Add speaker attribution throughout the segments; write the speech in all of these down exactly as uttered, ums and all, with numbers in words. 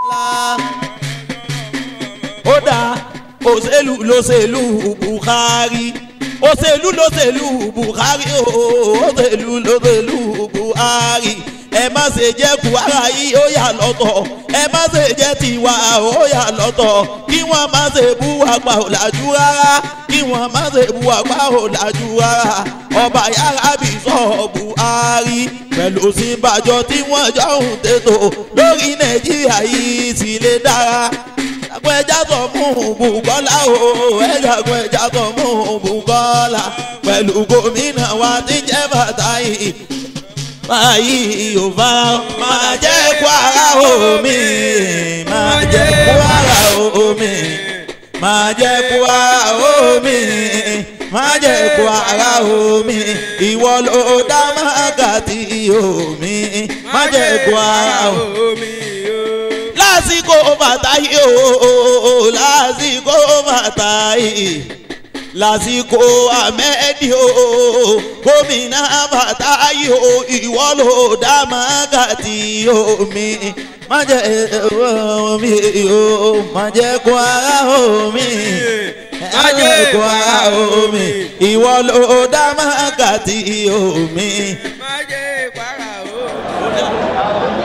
Speaker 1: ó dáa òṣèlú lóṣèlú Buhari òṣèlú lóṣèlú Buhari òṣèlú lóṣèlú Buhari ẹ má ṣe jẹ́ Kwara yìí ó yà lọ́tọ̀ ẹ má ṣe jẹ́ tiwa ó yà lọ́tọ̀ kí wọ́n má ṣe bú àgbà ọ̀làjú rárá kí wọ́n má ṣe bú àgbà ọ̀làjú rárá ọba yàrá bí sọ Buhari pẹ̀lú Ọ̀ṣínbàjò tí wọ́n jọ ń tètò lórí Nàìjíríà yìí sì lè dára. Ẹ̀jẹ̀ ẹja sọ fún Bùkọ́lá o ẹ̀jẹ̀ ẹja sọ fún Bùkọ́lá pẹ̀lú gómìnà wa tí jẹ́ Fàtáì. Báyìí yóò bá máa jẹ́ Kwara omi máa jẹ́ Kwara omi máa jẹ́ Kwara omi máa jẹ́ Kwara omi ìwọ ló dá Mágàtì omi máa jẹ́ Kwara omi. Lásìkò Fàtáì o lásìkò Fàtáì lásìkò Ahmed o gómìnà Fàtáì o ìwọ ló dá Mágàtì omi má jẹ́ omi o má jẹ́ Kwara omi má jẹ́ Kwara omi ìwọ ló dá Mágàtì omi má jẹ́ Kwara omi.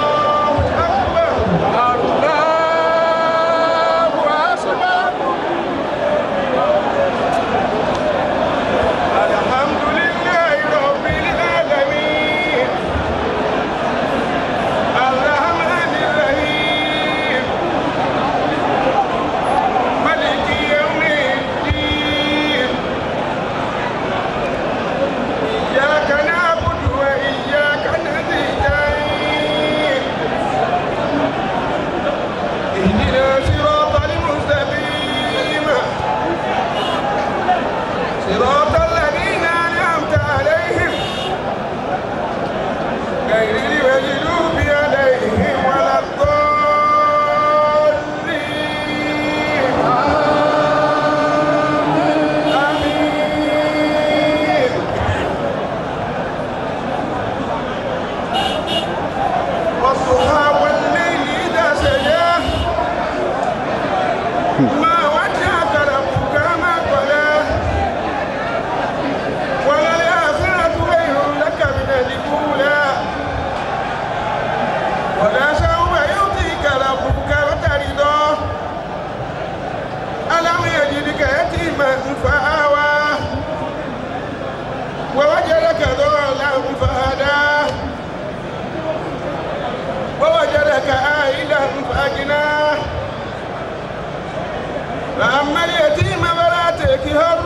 Speaker 2: فأما اليتيم فلا تقهر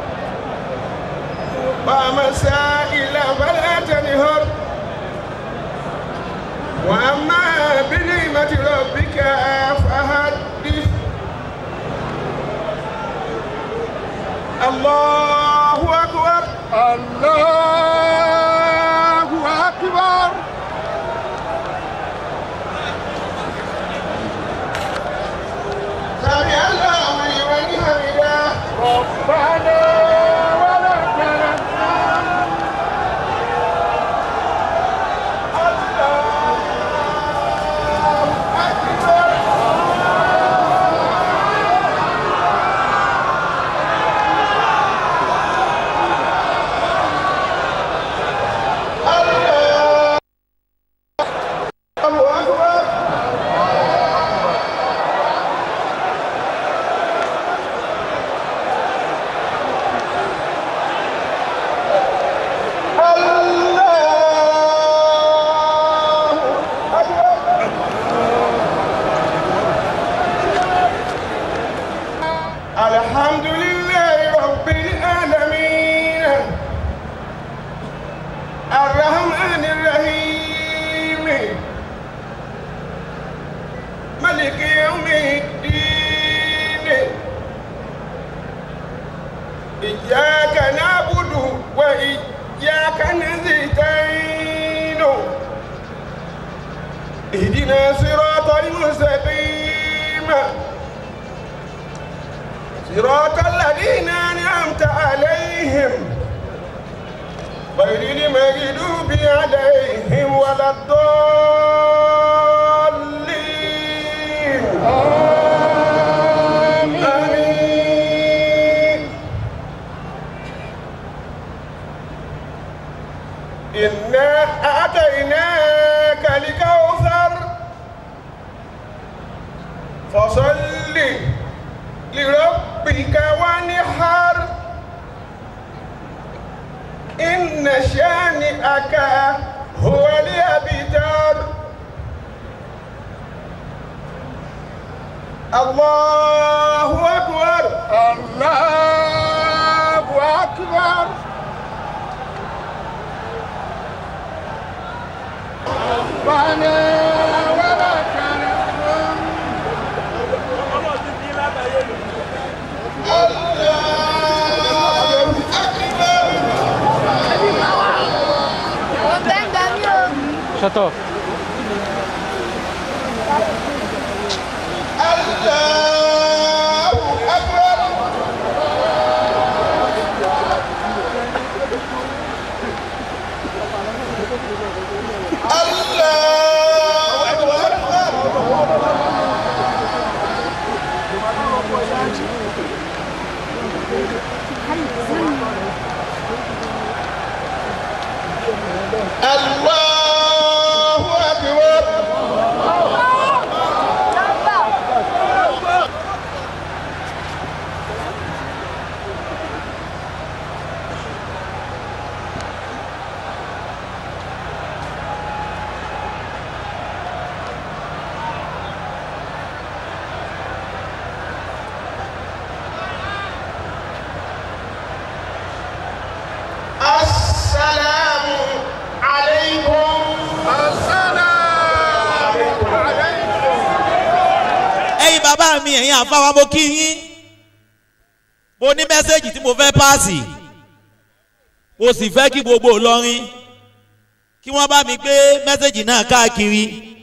Speaker 2: وأما السائل فلا تنهر وأما بنعمة ربك فحدث. الله أكبر الله أكبر. سمع الله لمن حمده ربنا ولك الحمد. الله أكبر. الحمد لله رب العالمين الرحمن الرحيم ملك يوم الدين إياك نعبد وإياك نستعين اهدنا صراط المستقيم صراط الذين أنعمت عليهم غير المغضوب عليهم ولا الضالين. إنا أعطيناك الكوثر فصل لربك وانحر إن شانئك هو الأبتر. الله أكبر الله أكبر. ربنا ولك الحمد. الله أكبر.
Speaker 3: Shut up.
Speaker 2: الله أكبر. الله أكبر. السلام عليكم. السلام عليكم.
Speaker 1: ẹ̀yin bàbá mi ẹ̀yin àfáwá mo kí yín mo ní mẹ́sẹ̀gì tí mo fẹ́ páàsì mo sì fẹ́ kí gbogbo Ìlọrin kí wọ́n bá mi gbé mẹ́sẹ̀gì náà káàkiri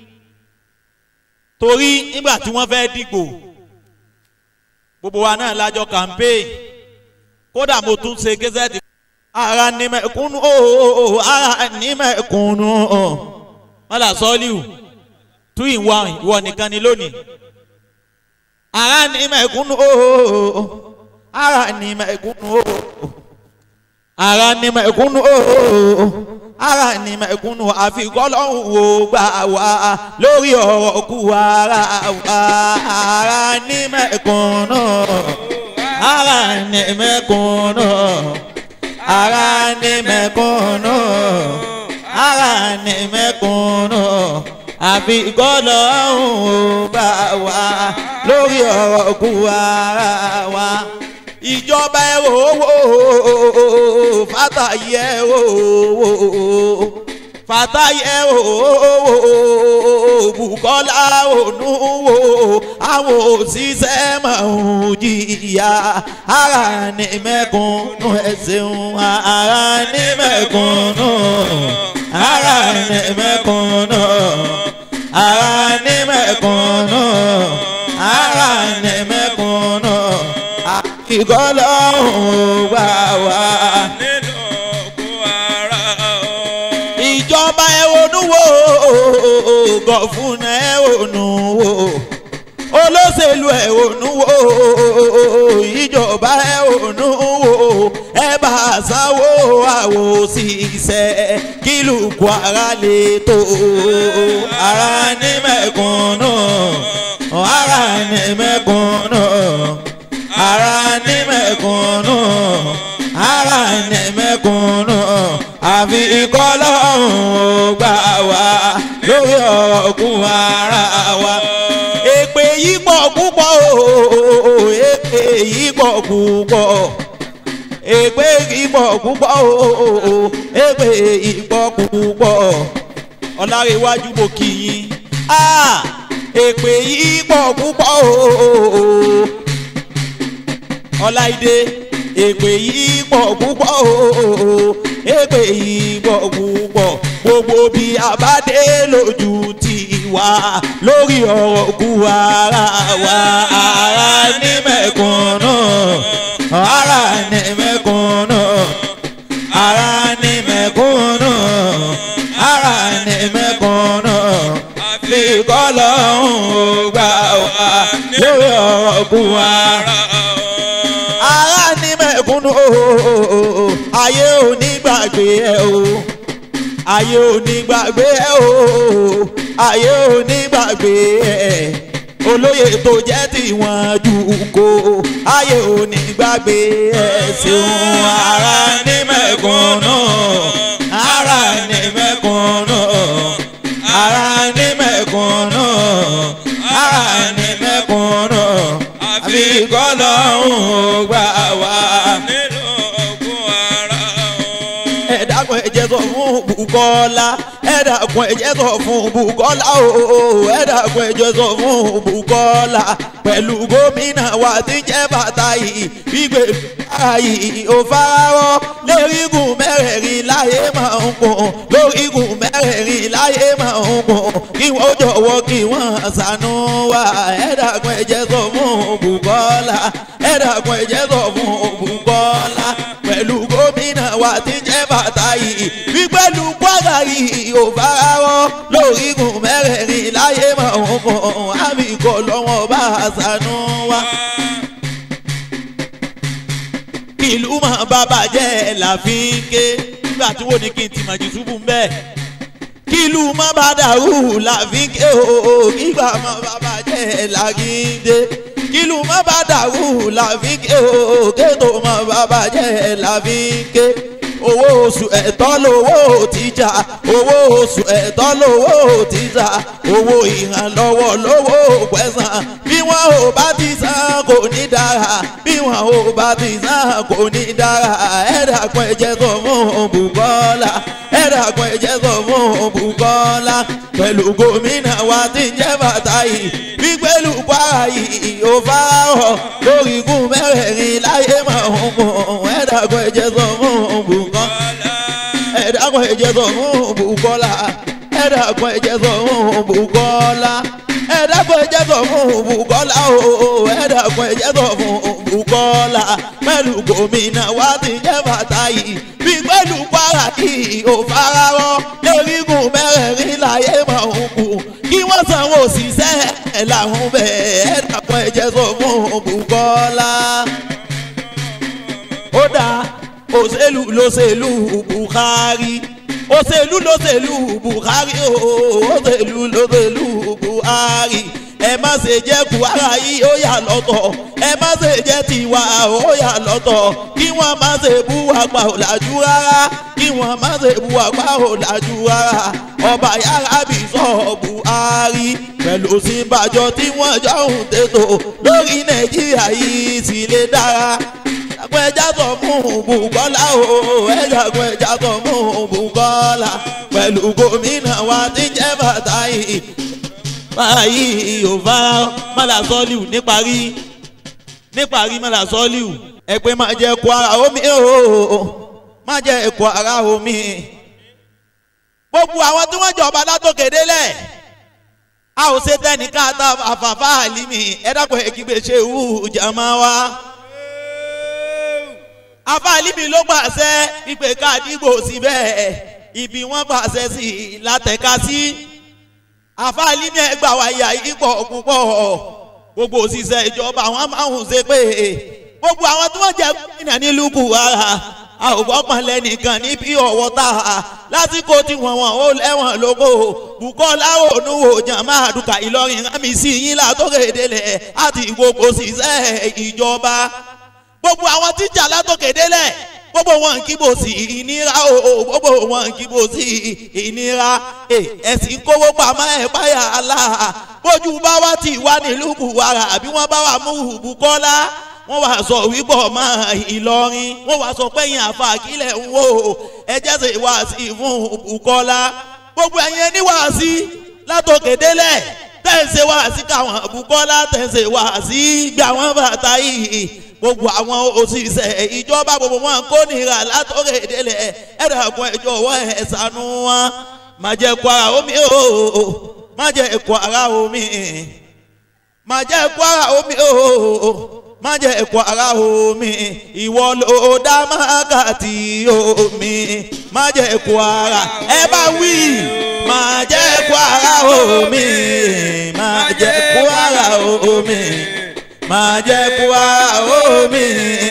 Speaker 1: torí nígbà tí wọ́n fẹ́ dìgbò gbogbo wa náà lájọ campaign kódà mo tún ṣe gẹ́sẹ̀tì ara ní mẹ́kúnnú ooo ara ní mẹ́kúnnú wọ́n là sọ́ọ́líù two in one ìwọ nìkan ni lónìí ara ní mẹ́kúnnú ooo ara ní mẹ́kúnnú ooo ara ní mẹ́kúnnú ooo ara ní mẹ́kúnnú àfikọ́ lọ́hùn ó gbà wá lórí ọ̀rọ̀ kú ara wa ara ní mẹ́kúnnú ara ní mẹ́kúnnú ara ní mẹ́kúnnú ara ní mẹ́kúnnú àfikọ́ lọ́hùn ó gbà wá lórí ọ̀rọ̀ kú ara wa. ìjọba ẹ wò ó Fàtáyì ẹ wò ó Fàtáyì ẹ wò ó Bùkọ́lá ònú wò ó àwọn òṣìṣẹ́ máa ń jìyà ara ní mẹ́kúnnú ẹ ṣeun ara ní mẹ́kúnnú ara ní mẹ́kúnnú ara ní mẹ́kúnnú ara ní mẹ́kúnnú àfikọ́ lọ́hùn gbà wá nínú òkú ara o. ìjọba ẹ wonú wò gọ̀fúnà ẹ wonú wò olóṣèlú ẹ wonú wò ìjọba ẹ wonú wò ẹ bá sanwó àwò òṣìṣẹ́ kílùkù ara lè tó ara ní mẹ́kúnnú ara ní mẹ́kúnnú ara ní mẹ́kúnnú ara ní mẹ́kúnnú àfi ikọ́ lọ́hùn gbà wá lórí ọ̀rọ̀ kú ara wa. èpè yìí pọ̀ púpọ̀ o èpè yìí pọ̀ púpọ̀ èpè yìí pọ̀ púpọ̀ o èpè yìí pọ̀ púpọ̀ Ọlárẹ̀wájú mo kí yín èpè yìí pọ̀ púpọ̀ o. Ọláìdé èpè yìí pọ̀ púpọ̀ ooo èpè yìí pọ̀ púpọ̀ gbogbo bí abádé lójú ti wá lórí ọ̀rọ̀ kú ara wa ara ní mẹ́kúnnú ara ní mẹ́kúnnú ara ní mẹ́kúnnú ara ní mẹ́kúnnú fi kọ́ lọ́hùn gbà wá lórí ọ̀rọ̀ kú ara ara ní mẹ́kúnnú ayé ò ní gbàgbé ẹ o ayé ò ní gbàgbé ẹ o ayé ò ní gbàgbé ẹ olóyè tó jẹ́ tiwọn jù kó ayé ò ní gbàgbé ẹ ṣeun ara ní mẹ̀kúnnù ara ní mẹ̀kúnnù ara ní mẹ̀kúnnù ara ní mẹ̀kúnnù àfi k'Ọlọ́run gbà wá. ẹ dákun ẹ jẹ́ sọ fún Bùkọ́lá ẹ dákun ẹ jẹ́ sọ fún Bùkọ́lá o ẹ dákun ẹ jẹ́ sọ fún Bùkọ́lá pẹ̀lú gómìnà wa tí jẹ́ Fàtáì gbígbé báyìí ò fararọ lórígun mẹ́rẹ̀ẹ̀rin láyé máa ń kún lórígun mẹ́rẹ̀ẹ̀rin láyé máa ń kún kí wọ́n jọ̀wọ́ kí wọ́n ṣàánú wa ẹ dákun ẹ jẹ́ sọ fún Bùkọ́lá ẹ dákun ẹ jẹ́ sọ fún Bùkọ́lá pẹ̀lú gómìnà wa tí jẹ́ Fàtáì wípẹ́lú Kwara yìí ò fararọ lórígun mẹ́rẹ̀ẹ̀rin láyé máa ń kún àbíkọ́ lọ́wọ́ bá ṣàánú wa. ìlú mọ̀ bàbá jẹ́ làfíńké nígbà tí wọ́n ní kí n ti màjú túbú mbẹ́ kí ìlú mọ̀ bá dàrú làfíńké o nígbà mọ̀ bàbá jẹ́ làgídé kí ìlú mọ̀ bá dàrú làfíńké o kéètò mọ̀ bàbá jẹ́ làfíńké owó oṣù ẹ̀tọ́ lówó tíjà owó oṣù ẹ̀tọ́ lówó tíjà owó ìrànlọ́wọ́ lówó pẹ̀sán bí wọn ò bá ti san kò ní dára bí wọn ò bá ti san kò ní dára ẹ dákun ẹ jẹ́ sọ fún Bùkọ́lá ẹ dákun ẹ jẹ́ sọ fún Bùkọ́lá pẹ̀lú gómìnà wa tí ń jẹ́ Fàtáì bí pẹ̀lú Kwara yìí ò farahàn lórígun mẹ́rẹ̀ẹ̀rin láyé máa ń kún ẹ dákun ẹ jẹ́ sọ fún Bùkọ́lá ẹ dákun ẹ jẹ́ sọ fún Bùkọ́lá ẹ dákun ẹ jẹ́ sọ fún Bùkọ́lá ẹ dákun ẹ jẹ́ sọ fún Bùkọ́lá o ẹ dákun ẹ jẹ́ sọ fún Bùkọ́lá pẹ̀lú gómìnà wa tí ń jẹ́ Fàtáì bí pẹ̀lú Kwara yìí ò fararọ lórígun mẹ́rẹ̀ẹ̀rin láyé máa ń kú kí wọ́n sanwó òṣìṣẹ́ ẹ̀ làwọn bẹ́ẹ̀ ẹ dákun ẹ jẹ́ sọ fún Bùkọ́lá. ó dáa òṣèlú lóṣèlú Buhari òṣèlú lóṣèlú Buhari òṣèlú lóṣèlú Buhari ẹ má ṣe jẹ́ Kwara yìí ó yà lọ́tọ̀ ẹ má ṣe jẹ́ tiwa ó yà lọ́tọ̀ kí wọ́n má ṣe bú àgbà ọ̀làjú rárá kí wọ́n má ṣe bú àgbà ọ̀làjú rárá ọba yàrá bí sọ Buhari pẹ̀lú Ọ̀ṣínbàjò tí wọ́n jọ ń tètò lórí Nàìjíríà yìí sì lè dára ẹ̀jẹ̀ ẹja sọ fún Bùkọ́lá o ẹ̀jẹ̀ ẹja sọ fún Bùkọ́lá pẹ̀lú gómìnà wa tí ń jẹ́ Fàtáì báyìí ò bá Mọ́lá Sọ́líù níparí níparí Mọ́lá Sọ́líù ẹ pé má jẹ́ Kwara omi o má jẹ́ Kwara omi gbogbo àwọn tí wọ́n jọba látòkè délẹ̀ a ò ṣe tẹ́nìkan àtà àfàfà àlìmí ẹ dákun ẹ kígbe ṣe wú jàmá wa àfà àlìmí ló gbàṣẹ ìpè káàdìgbò síbẹ̀ ibi wọ́n gbàṣẹ sí látẹ̀ka sí àfà àlìmí ẹgbà wáyà ipò púpọ̀ gbogbo òṣìṣẹ́ ìjọba àwọn máa ń ṣe pé gbogbo àwọn tí wọ́n jẹ́ gómìnà nílùú Kwara a ò gbọ́ pọn lẹ́nìkan níbi ọ̀wọ́ tá a lásìkò tí wọ́n wọ́n ó lẹ́wọ̀n lóko Bùkọ́lá Ònúwò jàmá àdùkà Ìlọrin rámi sí yín látòkè délẹ̀ àti gbogbo òṣìṣẹ́ ìjọba gbogbo àwọn tíjà látòkè délẹ̀ gbogbo wọn kíbo sí ìnira o gbogbo wọn kíbo sí ìnira ẹ̀sìn kówó pamọ́ ẹ̀ báyà Allah bójú bá wá ti wá nílùú Kwara àbí wọ́n bá wà mú Bùkọ́lá wọ́n wá sọ wípé ọmọ Ìlọrin wọ́n wá sọ pé yín àfa kílẹ̀ ń wò ẹjẹ́ sì wá sí fún Bùkọ́lá gbogbo ẹ̀yin ẹni wá sí látòkè délẹ̀ tẹ̀sẹ̀ wá sí káwọn Bùkọ́lá tẹ̀sẹ̀ wá sí gbà wọ́n bàtà yìí gbogbo àwọn òṣìṣẹ́ ìjọba gbogbo wọn kò nira látòkè délẹ̀ ẹ̀rọ ẹ̀kọ́ ẹ̀jọ̀ wọ́n ẹ̀ ṣàánú wọn má jẹ́ Kwara omi o má jẹ́ Kwara omi má jẹ́ Kwara omi o má jẹ́ Kwara omi ìwọ ló dá mákàtí omi má jẹ́ Kwara ẹ bá wí má jẹ́ Kwara omi má jẹ́ Kwara omi má jẹ́ Kwara omi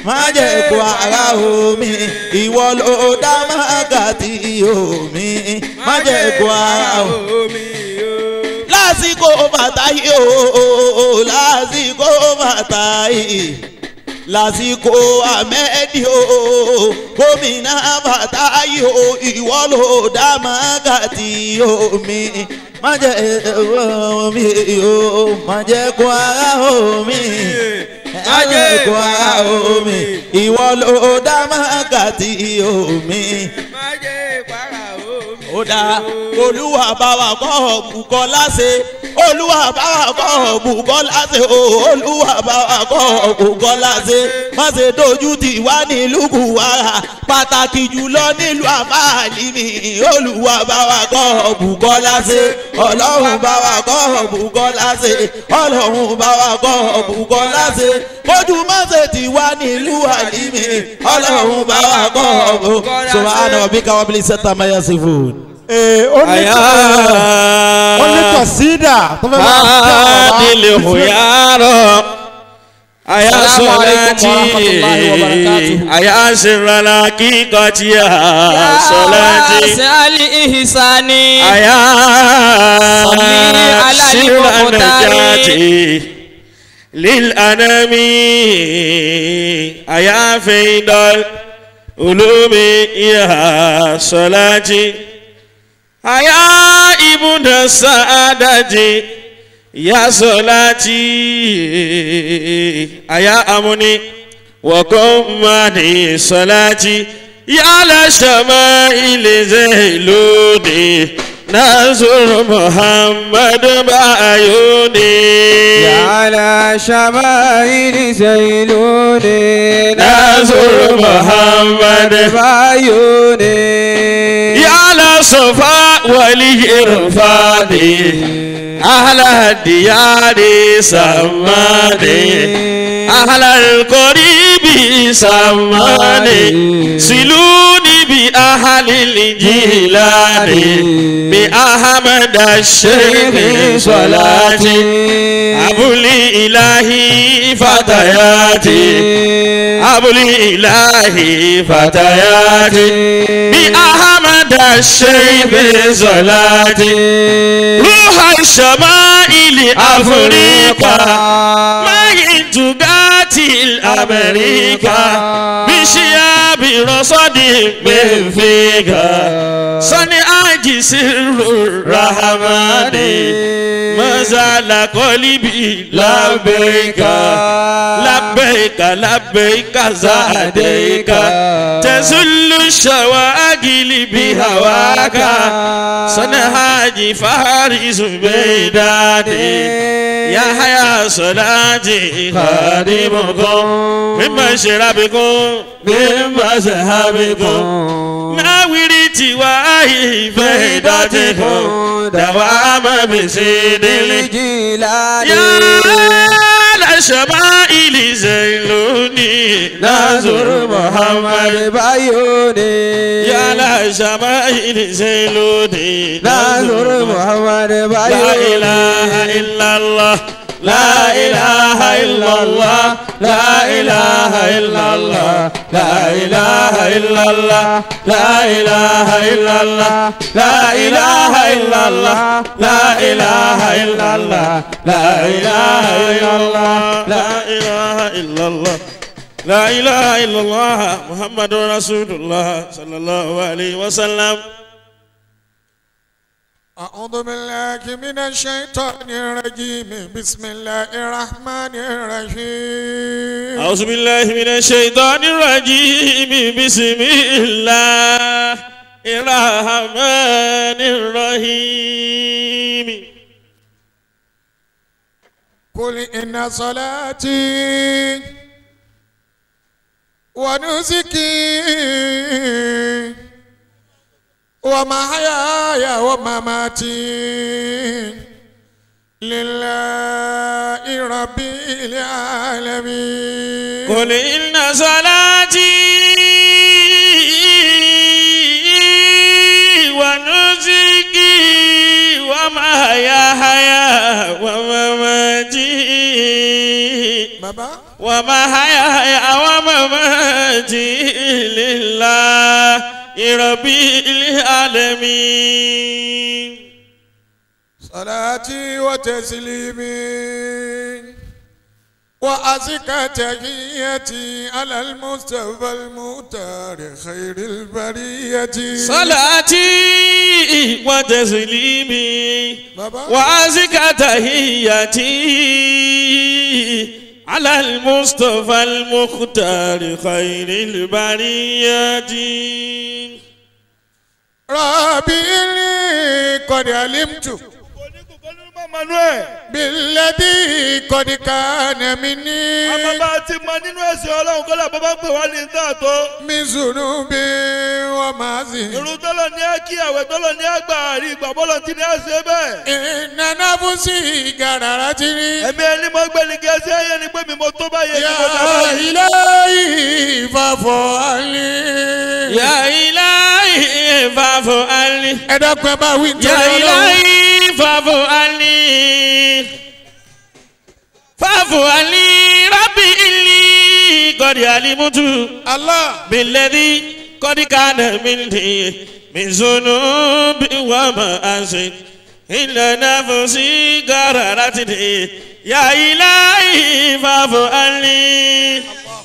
Speaker 1: má jẹ́ kó ara omi ìwọ ló dá mágàtí omi má jẹ́ kó ara omi lásìkò bàtà yìí o lásìkò bàtà yìí lásìkò Ahmed o gómìnà bàtà yìí o ìwọ ló dá mágàtí omi má jẹ́ omi o má jẹ́ kó ara omi má jẹ́ kó ara omi ìwọ ló dá mágàtí omi má jẹ́ kó ara omi. ó dáa olúwa bá wa kọ́ Bùkọ́lá ṣe olúwa bá wa kọ́ Bùkọ́lá ṣe olúwa bá wa kọ́ Bùkọ́lá ṣe má ṣe dojú tì wá nílùú Kúwárà pàtàkì jùlọ nílùú àbáàlì mi olúwa bá wa kọ́ Bùkọ́lá ṣe ọlọ́run bá wa kọ́ Bùkọ́lá ṣe ọlọ́run bá wa kọ́ Bùkọ́lá ṣe kójú má ṣe tì wá nílùú àlìmí ọlọ́run bá wa kọ́ Bùkọ́lá ṣe. subhana rabbika rabbil izzati amma yasifun.
Speaker 3: ó ní kọ̀sídà tó fẹ́ máa ń tẹ̀ ọ́
Speaker 4: délé òyàrọ̀ àyà sọ̀láàtì àyà sìrànlá kíkọ́ tí a sọ̀láàtì
Speaker 5: sali ihsani
Speaker 4: àyà sìrànlá jáde lil anami àyà fẹ́ndọ́l olómi ìyá sọ̀láàtì. Aya ibùdó sàádàjì ya sọláàtì aya amúni wọ̀kọ́ mani sọláàtì yálà sàmà ilé lóde nazuru Muhammad bayoni.
Speaker 5: yálà sàmà ilé lóde
Speaker 4: nazuru Muhammad
Speaker 5: bayoni.
Speaker 4: yálà sọfà wàlí irfani ahla diyari samani ahla koribi samani siluni bi ahli jilani bi ahmad ash-shaykh salati abuli ilahi fatayati abuli ilahi fatayati bi ahmad ash-shaykh salati روح الشمائل أفريقيا ما ينتقاتي الأمريكا بشياب رصد من فيك صنعاج سر الرحمن ما زال قلبي لبيك لبيك لبيك زاديك تزل الشواغل بهواك صنعاج فارس بيدادي يا حيا صلاتي خادمكم من مشربكم من مذهبكم ناورتي واهي فيداتكم دوام بسيد الجيلان يا لشمائل زيلوني نازر محمد بايوني يا لشمائل زيلوني نازر محمد بايوني لا إله إلا الله لا إله إلا الله لا إله إلا الله لا إله إلا الله لا إله إلا الله لا إله إلا الله لا إله إلا الله لا إله إلا الله لا إله إلا الله لا إله إلا الله محمد رسول الله صلى الله عليه وسلم.
Speaker 2: أعوذ بالله من الشيطان الرجيم بسم الله الرحمن الرحيم
Speaker 4: أعوذ بالله من الشيطان الرجيم بسم الله الرحمن الرحيم
Speaker 2: قل إن صلاتي ونسكي ومحياي ومماتي لله رب العالمين
Speaker 4: قل إن صلاتي ونسكي ومحياي ومماتي
Speaker 2: بابا
Speaker 4: ومحياي ومماتي لله رب العالمين.
Speaker 2: صلاتي وتسليمي وأزكى تحيتي على المصطفى المختار خير البرية.
Speaker 4: صلاتي وتسليمي وأزكى تحيتي على المصطفى المختار خير البرية.
Speaker 2: ربي لي قد علمت بالذي قد كان مني من ذنوب ومعصية إن نفسي غررتني يا إلهي فاعف عني
Speaker 4: يا إلهي فاعف عني يا إلهي فاعف عني فاعف عني ربي إني قد علمت
Speaker 2: الله
Speaker 4: بالذي قد كان مني من ذنوب ومعاصي إلا نفسي غررتني يا إلهي فاعف عني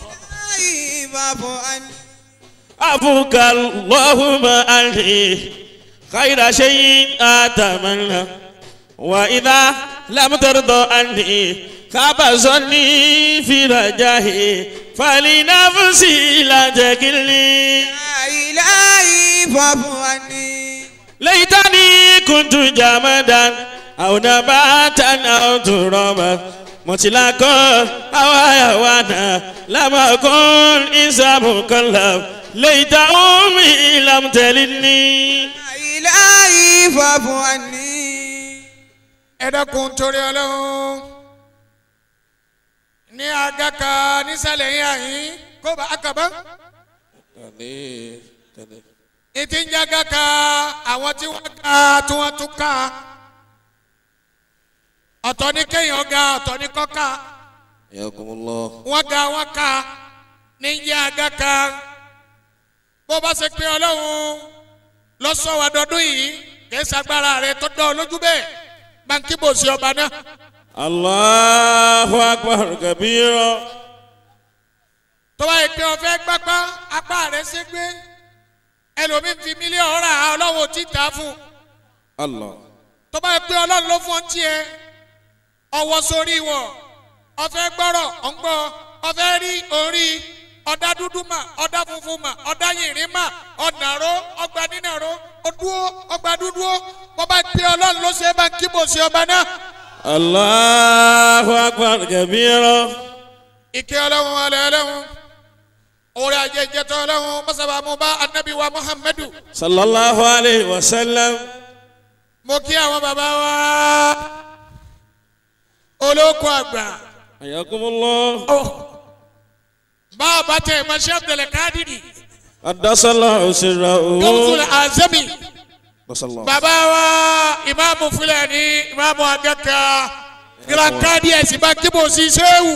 Speaker 4: عفوك اللهم عني خير شيء أتمنى وإذا لم ترضى عني خاب ظني في رجائي فلنفسي لا تكلني
Speaker 5: يا إلهي فاعف عني
Speaker 4: ليتني كنت جمدا أو نباتا أو ترابا مطلقا أو حيوانا لم أكن إنسان مكلف ليت أمي لم تلدني
Speaker 5: يا إلهي فاعف عني.
Speaker 2: ẹ dákun torí Ọlọ́run ní àgàkà nísàlẹ̀ yín àyín kó bá àkàbá ìtì ń jàgàkà àwọn tí wọ́n ká tí wọ́n tún ká ọ̀tọ̀ ní kéèyàn ga ọ̀tọ̀ ní kọ́ká wọ́n ga wọ́n ká ní jẹ́ àgàkà bó bá ṣe pé Ọlọ́run lọ́sọ̀wọ́ dọdún yìí kì í ṣagbára rẹ̀ tó dán lójú bẹ́ẹ̀. Banki bosi ọba náà.
Speaker 4: Allahu akbar kabira.
Speaker 2: Tó bá yẹ pé o fẹ́ gbápá apá rẹ̀ ṣe gbé ẹlòmíì fi mílíọ̀nù rà Ọlọ́run tí ta fún.
Speaker 4: Allah.
Speaker 2: Tó bá yẹ pé Ọlọ́run ló fún ọ tiẹ̀ ọwọ́ sórí wọ̀ ọfẹ́ gbọ́rọ̀ ọ̀ngbọ́ ọfẹ́ rí orí ọ̀dà dúdú mà ọ̀dà funfun mà ọ̀dà yìnrín mà ọ̀nàró ọgbà nínàró ọdúró ọgbà dúdú wọ́n bá gbé Ọlọ́run ló ṣe é bá kí bò sí ọba náà.
Speaker 4: Allahu akbar kabira.
Speaker 2: Ìkẹ́ Ọlọ́run alẹ́ Ọlọ́run orí ajẹ́jẹ́ tó Ọlọ́run mọ́sábà mú bá anabi wa Muhammadu.
Speaker 4: Sallallahu alayhi wa sallam.
Speaker 2: Mo kí àwọn bàbá wa olóko àgbà.
Speaker 4: Ayakumullah.
Speaker 2: Bàbá tẹ̀ Mọ̀ṣẹ́ Abdulkadiri.
Speaker 4: Adasallahu sirrahu.
Speaker 2: Gawusul Azami. Bàbá wa ìmáàmù Fúlàní ìmáàmù Agaka Gírákàdì ẹ̀sìn bá kíbo sí Ṣéwù.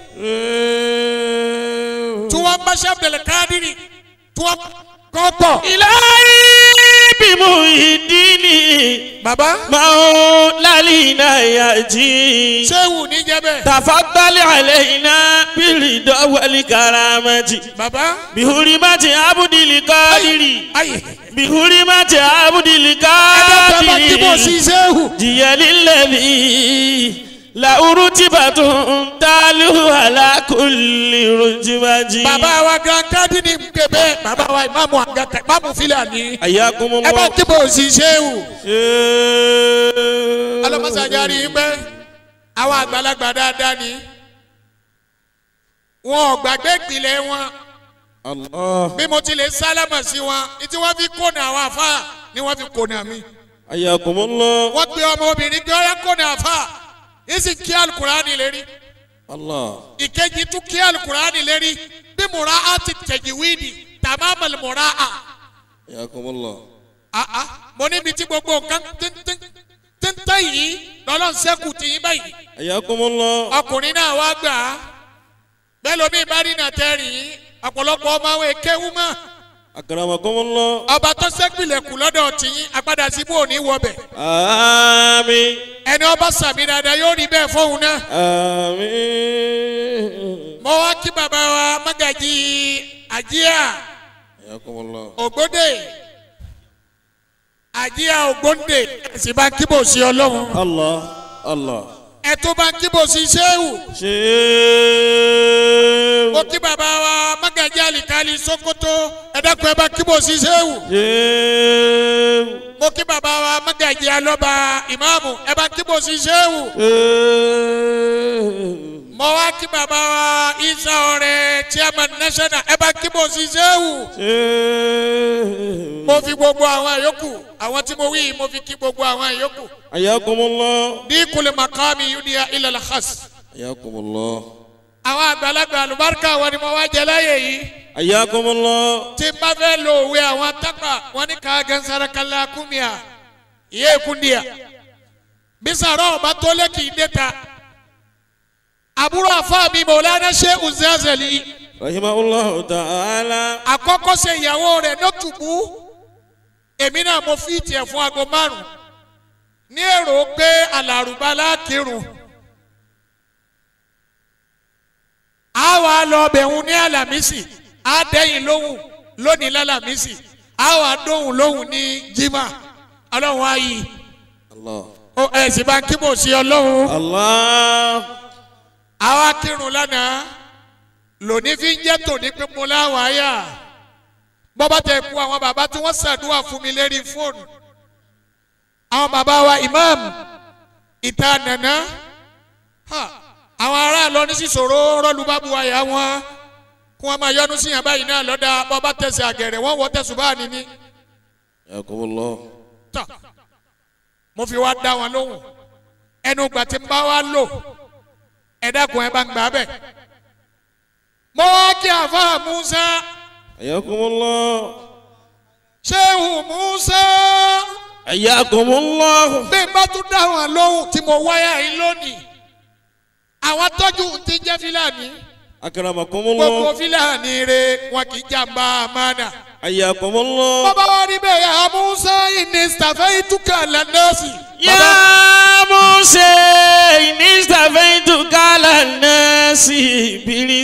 Speaker 2: Tí wọ́n Mọ̀ṣẹ́ Abdulkadiri tí wọ́n kọ́kọ́.
Speaker 4: Ilahi bimu idini.
Speaker 2: Bàbá.
Speaker 4: Maulali nayati.
Speaker 2: Ṣéwù ní jẹ́bẹ̀.
Speaker 4: Tafaddali alayna bilida wal karamati.
Speaker 2: Bàbá.
Speaker 4: Bihurimati abudil qadiri.
Speaker 2: Ayi.
Speaker 4: Bihurimati abudil qadiri.
Speaker 2: Ẹ̀dá tó bá kíbo sí Ṣéwù.
Speaker 4: Diyalil ladhi la urutibatun talu ala kulli rutibati.
Speaker 2: Bàbá wa Gírákàdì ní kébé. Bàbá wa ìmáàmù Agaka ìmáàmù Fúlàní.
Speaker 4: Ayakumullah.
Speaker 2: Ẹ bá kíbo sí Ṣéwù. Alamọ́sàjárí pé àwọn àgbàlagbà dáadáa ni wọn ò gbàgbé ìpìlẹ̀ wọn.
Speaker 4: Allah.
Speaker 2: Bí mo ti lè sálámà sí wọn tí wọ́n fi kónà àwọn àfa ni wọ́n fi kónà mi.
Speaker 4: Ayakumullah.
Speaker 2: Wọ́n pe ọmọ obìnrin pé ọ̀yá kónà àfa yìí sì kí alukurani lérí.
Speaker 4: Allah.
Speaker 2: Ìkejì tún kí alukurani lérí bí mùrà á ti tajwidi tamamal mùrà á.
Speaker 4: Ayakumullah.
Speaker 2: Mo níbi tí gbogbo nǹkan tẹ́ntẹ́ yìí lọ́lọ́ sẹ́kù tì yín báyìí.
Speaker 4: Ayakumullah.
Speaker 2: Ọkùnrin náà wá gbà á bẹ́ẹ̀ lómi ìbárí náà tẹ́rìn ọ̀pọ̀lọpọ̀ ọmọ àwọn èkéwú mọ́.
Speaker 4: Akramakumullah.
Speaker 2: ọba tó sẹ́gbìlẹ̀kùn lọ́dọ̀ tìyín agbada síbò òní wọbẹ̀.
Speaker 4: Àmín.
Speaker 2: ẹni ọba sàmì dáadáa yóò rí bẹ́ẹ̀ fóun náà.
Speaker 4: Àmín.
Speaker 2: mo wá kí bàbá wa Mágàjí àjíà
Speaker 4: Ayakumullah.
Speaker 2: ògbódè àjíà ògbóǹdè ẹ̀sìn bá kíbò sí ọlọ́run.
Speaker 4: Allah. Allah.
Speaker 2: ẹ̀tún bá kíbò sí sẹ́wù.
Speaker 4: Ṣéwù.
Speaker 2: mo kí bàbá wa Mágàjí àlìkálì Sókótó ẹ̀dàkùn ẹ̀ bá kíbò sí sẹ́wù.
Speaker 4: Ṣéwù.
Speaker 2: mo kí bàbá wa Mágàjí alọ́ba ìmáàmù ẹ̀ bá kíbò sí sẹ́wù.
Speaker 4: Ṣéwù.
Speaker 2: mo wá kí bàbá wa Isa ọ̀rẹ́ chairman national ẹ̀ bá kíbò sí sẹ́wù.
Speaker 4: Ṣéwù.
Speaker 2: mo fi gbogbo àwọn àyókù àwọn tí mo wí mo fi kí gbogbo àwọn àyókù.
Speaker 4: Ayakumullah.
Speaker 2: bí kulè makami yudiya ilal khas.
Speaker 4: Ayakumullah.
Speaker 2: àwọn àgbàlagbà àlùbáríkà wọn ni mo wá jẹ láyè yìí.
Speaker 4: Ayakumullah.
Speaker 2: tí n bá fẹ́ lo òwe àwọn tápà wọn ní ká gansara kala kúmíà ìyé ìkúndìyà. bisarọ ọba tó lé kì í dé ta. àbúrò àfa mi Mawlana Sheikh Uzazali.
Speaker 4: Rahimahullahu ta'ala.
Speaker 2: àkọ́kọ́ ṣe ìyàwó rẹ̀ lọ́tùbú. èmi náà mo fi tiẹ̀ fún aago márùn-ún. ní èrò pé alárùbá lákìrùn. a wà lọ bẹ̀rù ní alamisi a dẹ́yìn lóhùn lónìí lálamisi a wà dóhùn lóhùn ní jimá ọlọ́run ayé
Speaker 4: Allah.
Speaker 2: ó ẹ̀sìn bá kí mo sí ọlọ́run.
Speaker 4: Allah.
Speaker 2: àwa kírun lánàá lónìí fi ń jẹ́ tòní pé mo láwọn àyà bọ́bá tẹ̀ kú àwọn bàbá tí wọ́n ṣàdúrà fún mi lérí fóònù àwọn bàbá wa imam ìta nàná àwọn ará lọ ní sísòro rọlùbábu àyà wọn kí wọn máa yọnu síyàn báyìí náà lọ́dà bọ́bá tẹ̀sẹ̀ àgẹ̀rẹ̀ wọ́n wọ́ tẹ̀sùn báà níní.
Speaker 4: Ayakumullah.
Speaker 2: tọ́ mo fi wá dá wọn lóhùn ẹnu gbà tí n bá wá lò ẹ dákun ẹ bá ń gbà bẹ́ẹ̀. mo wá kí àfa Musa
Speaker 4: Ayakumullah.
Speaker 2: Shehu Musa
Speaker 4: Ayakumullah.
Speaker 2: bí n bá tún dá wọn lóhùn tí mo wáyà yín lónìí àwọn tọ́jú ti jẹ́ fílàní
Speaker 4: Akramakumullah.
Speaker 2: gbogbo fílàní rẹ̀ wọn kì í jàmbá àmàna.
Speaker 4: Ayakumullah.
Speaker 2: bàbá wa rí bẹ́ẹ̀ yà Musa ìní sàfẹ́ ìtúkà lẹ́nọ́ọ̀sì.
Speaker 4: Ya Musa inni stafaytuka ala nasi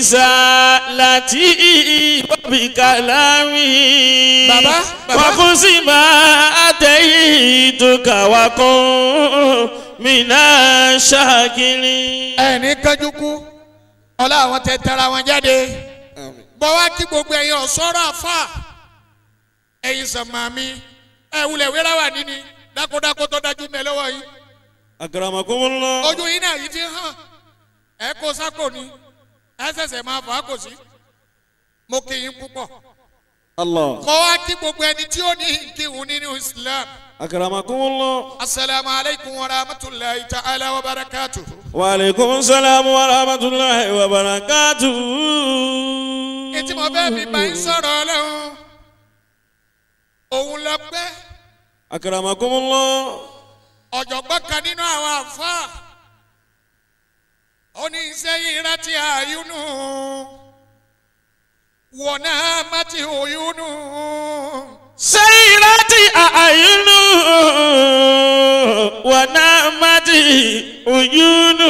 Speaker 4: birisalati wa bikalami.
Speaker 2: Baba, baba.
Speaker 4: Wa kusima ataytuka wa kun mina shakiri.
Speaker 2: ẹni kájúkú ọlá àwọn tẹ tara wọn jáde bọ́ wá kí gbogbo ẹ̀yin ọ̀sọ́rọ̀ àfà ẹ̀yin sàmàmí ẹ̀ wulẹ̀ wíra wà níní dákúdákú tó dájú mẹ́ lọ́wọ́ yìí
Speaker 4: Akramakumullah.
Speaker 2: ojú yìí náà yìí fi hàn ẹ kó sákò ní ẹ ṣẹ̀ṣẹ̀ máa fà á kò sí mo kì í púpọ̀
Speaker 4: Allah.
Speaker 2: kọ́ wá kí gbogbo ẹni tí ó ní kíhun nínú Islam
Speaker 4: Akramakumullah.
Speaker 2: asalaamu alaykum wa rahmatulahi ta'ala wa barakatuh.
Speaker 4: Wa alaykum salam wa rahmatullahi wa barakatuh.
Speaker 2: ètí mo fẹ́ fi bá yín sọ̀rọ̀ ọlọ́run òun lọ pẹ́
Speaker 4: Akramakumullah.
Speaker 2: ọ̀jọ̀gbọ́n kan nínú àwọn àfáà ó ní sẹ́yìn rántí àyúnú wọ̀nà mátì òyúnú.
Speaker 4: Sayrati ayunu wa namati uyunu.